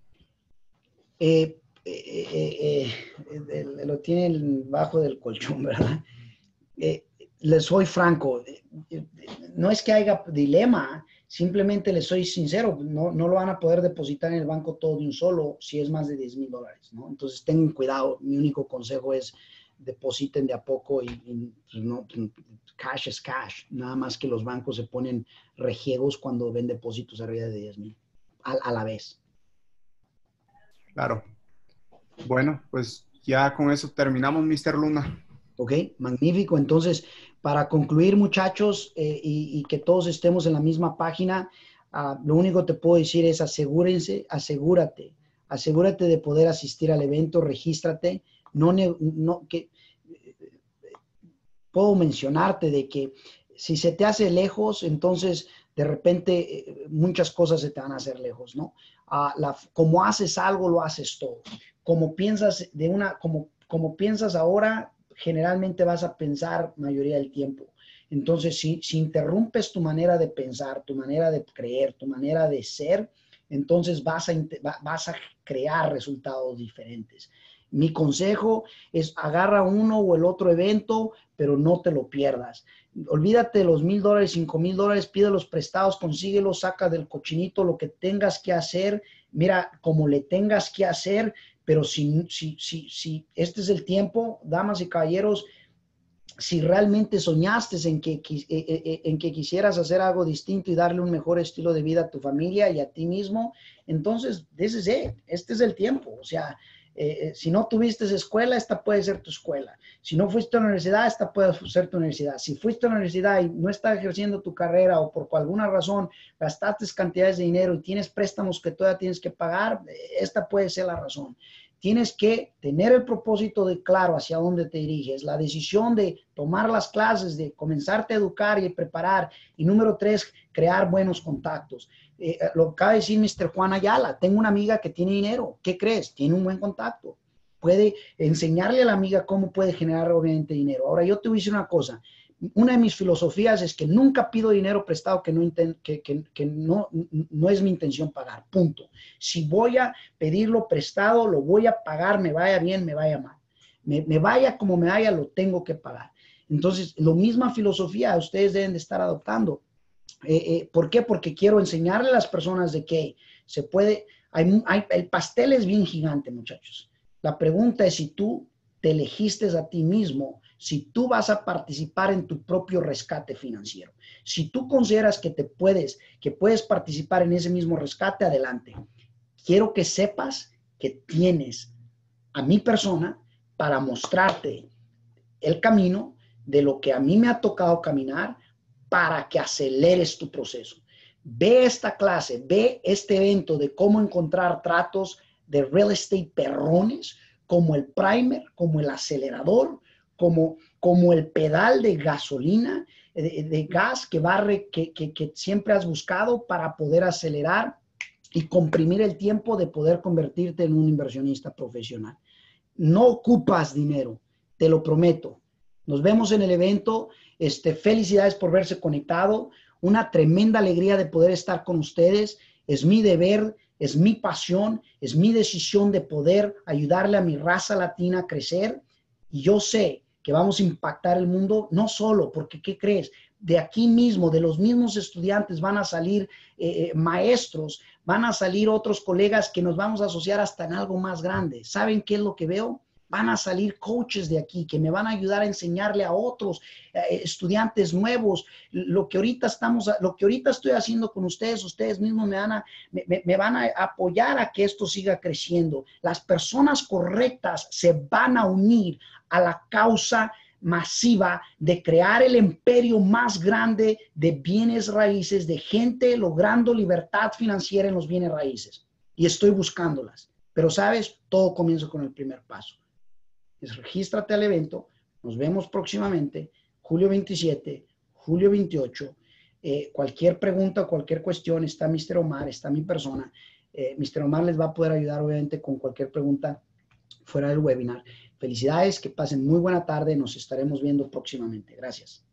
Eh, eh, eh, eh, lo tiene bajo del colchón, ¿verdad? Eh, les soy franco, no es que haya dilema, simplemente les soy sincero, no, no lo van a poder depositar en el banco todo de un solo si es más de diez mil dólares, ¿no? Entonces tengan cuidado, mi único consejo es depositen de a poco y, y no, cash es cash, nada más que los bancos se ponen regiegos cuando ven depósitos arriba de diez mil a, a la vez. Claro. Bueno, pues ya con eso terminamos, mister Luna. Ok, magnífico. Entonces, para concluir, muchachos, eh, y, y, que todos estemos en la misma página, uh, lo único que te puedo decir es asegúrense, asegúrate, asegúrate de poder asistir al evento, regístrate. No, no, que, puedo mencionarte de que si se te hace lejos, entonces de repente eh, muchas cosas se te van a hacer lejos, ¿no? Uh, la, como haces algo, lo haces todo. Como piensas de una, como, como piensas ahora, generalmente vas a pensar mayoría del tiempo. Entonces, si, si interrumpes tu manera de pensar, tu manera de creer, tu manera de ser, entonces vas a, vas a crear resultados diferentes. Mi consejo es agarra uno o el otro evento, pero no te lo pierdas. Olvídate de los mil dólares, cinco mil dólares, pide los prestados, consíguelos, saca del cochinito lo que tengas que hacer, mira como le tengas que hacer, pero si, si, si, si este es el tiempo, damas y caballeros, si realmente soñaste en que, en que quisieras hacer algo distinto y darle un mejor estilo de vida a tu familia y a ti mismo, entonces, this is it. Este es el tiempo. O sea, eh, si no tuviste escuela, esta puede ser tu escuela. Si no fuiste a la universidad, esta puede ser tu universidad. Si fuiste a la universidad y no estás ejerciendo tu carrera o por alguna razón gastaste cantidades de dinero y tienes préstamos que todavía tienes que pagar, esta puede ser la razón. Tienes que tener el propósito de claro hacia dónde te diriges, la decisión de tomar las clases, de comenzarte a educar y preparar. Y número tres, crear buenos contactos. Eh, lo acaba de decir mister Juan Ayala, tengo una amiga que tiene dinero. ¿Qué crees? Tiene un buen contacto. Puede enseñarle a la amiga cómo puede generar obviamente dinero. Ahora, yo te voy a decir una cosa. Una de mis filosofías es que nunca pido dinero prestado que no, que, que, que no, no es mi intención pagar, punto. Si voy a pedirlo prestado, lo voy a pagar, me vaya bien, me vaya mal. Me, me vaya como me vaya, lo tengo que pagar. Entonces, la misma filosofía ustedes deben de estar adoptando. Eh, eh, ¿Por qué? Porque quiero enseñarle a las personas de que se puede, hay, hay, el pastel es bien gigante, muchachos. La pregunta es si tú te elegiste a ti mismo, si tú vas a participar en tu propio rescate financiero. Si tú consideras que te puedes, que puedes participar en ese mismo rescate, adelante. Quiero que sepas que tienes a mi persona para mostrarte el camino de lo que a mí me ha tocado caminar para que aceleres tu proceso. Ve esta clase, ve este evento de cómo encontrar tratos de real estate perrones, como el primer, como el acelerador, como, como el pedal de gasolina, de, de gas que, barre, que, que, que siempre has buscado para poder acelerar y comprimir el tiempo de poder convertirte en un inversionista profesional. No ocupas dinero. te lo prometo. Nos vemos en el evento. Este, felicidades por verse conectado. Una tremenda alegría de poder estar con ustedes. Es mi deber, es mi pasión, es mi decisión de poder ayudarle a mi raza latina a crecer. Y yo sé que vamos a impactar el mundo, no solo porque, ¿qué crees? De aquí mismo, de los mismos estudiantes van a salir eh, maestros, van a salir otros colegas que nos vamos a asociar hasta en algo más grande. ¿Saben qué es lo que veo? Van a salir coaches de aquí que me van a ayudar a enseñarle a otros eh, estudiantes nuevos lo que ahorita estamos, lo que ahorita estoy haciendo con ustedes. Ustedes mismos me van a, me, me van a apoyar a que esto siga creciendo. Las personas correctas se van a unir a la causa masiva de crear el imperio más grande de bienes raíces, de gente logrando libertad financiera en los bienes raíces. Y estoy buscándolas. Pero, ¿sabes? Todo comienza con el primer paso. Es regístrate al evento. Nos vemos próximamente, julio veintisiete, julio veintiocho. Eh, cualquier pregunta o cualquier cuestión, está mister Omar, está mi persona. Eh, mister Omar les va a poder ayudar, obviamente, con cualquier pregunta fuera del webinar. Felicidades, que pasen muy buena tarde. Nos estaremos viendo próximamente. Gracias.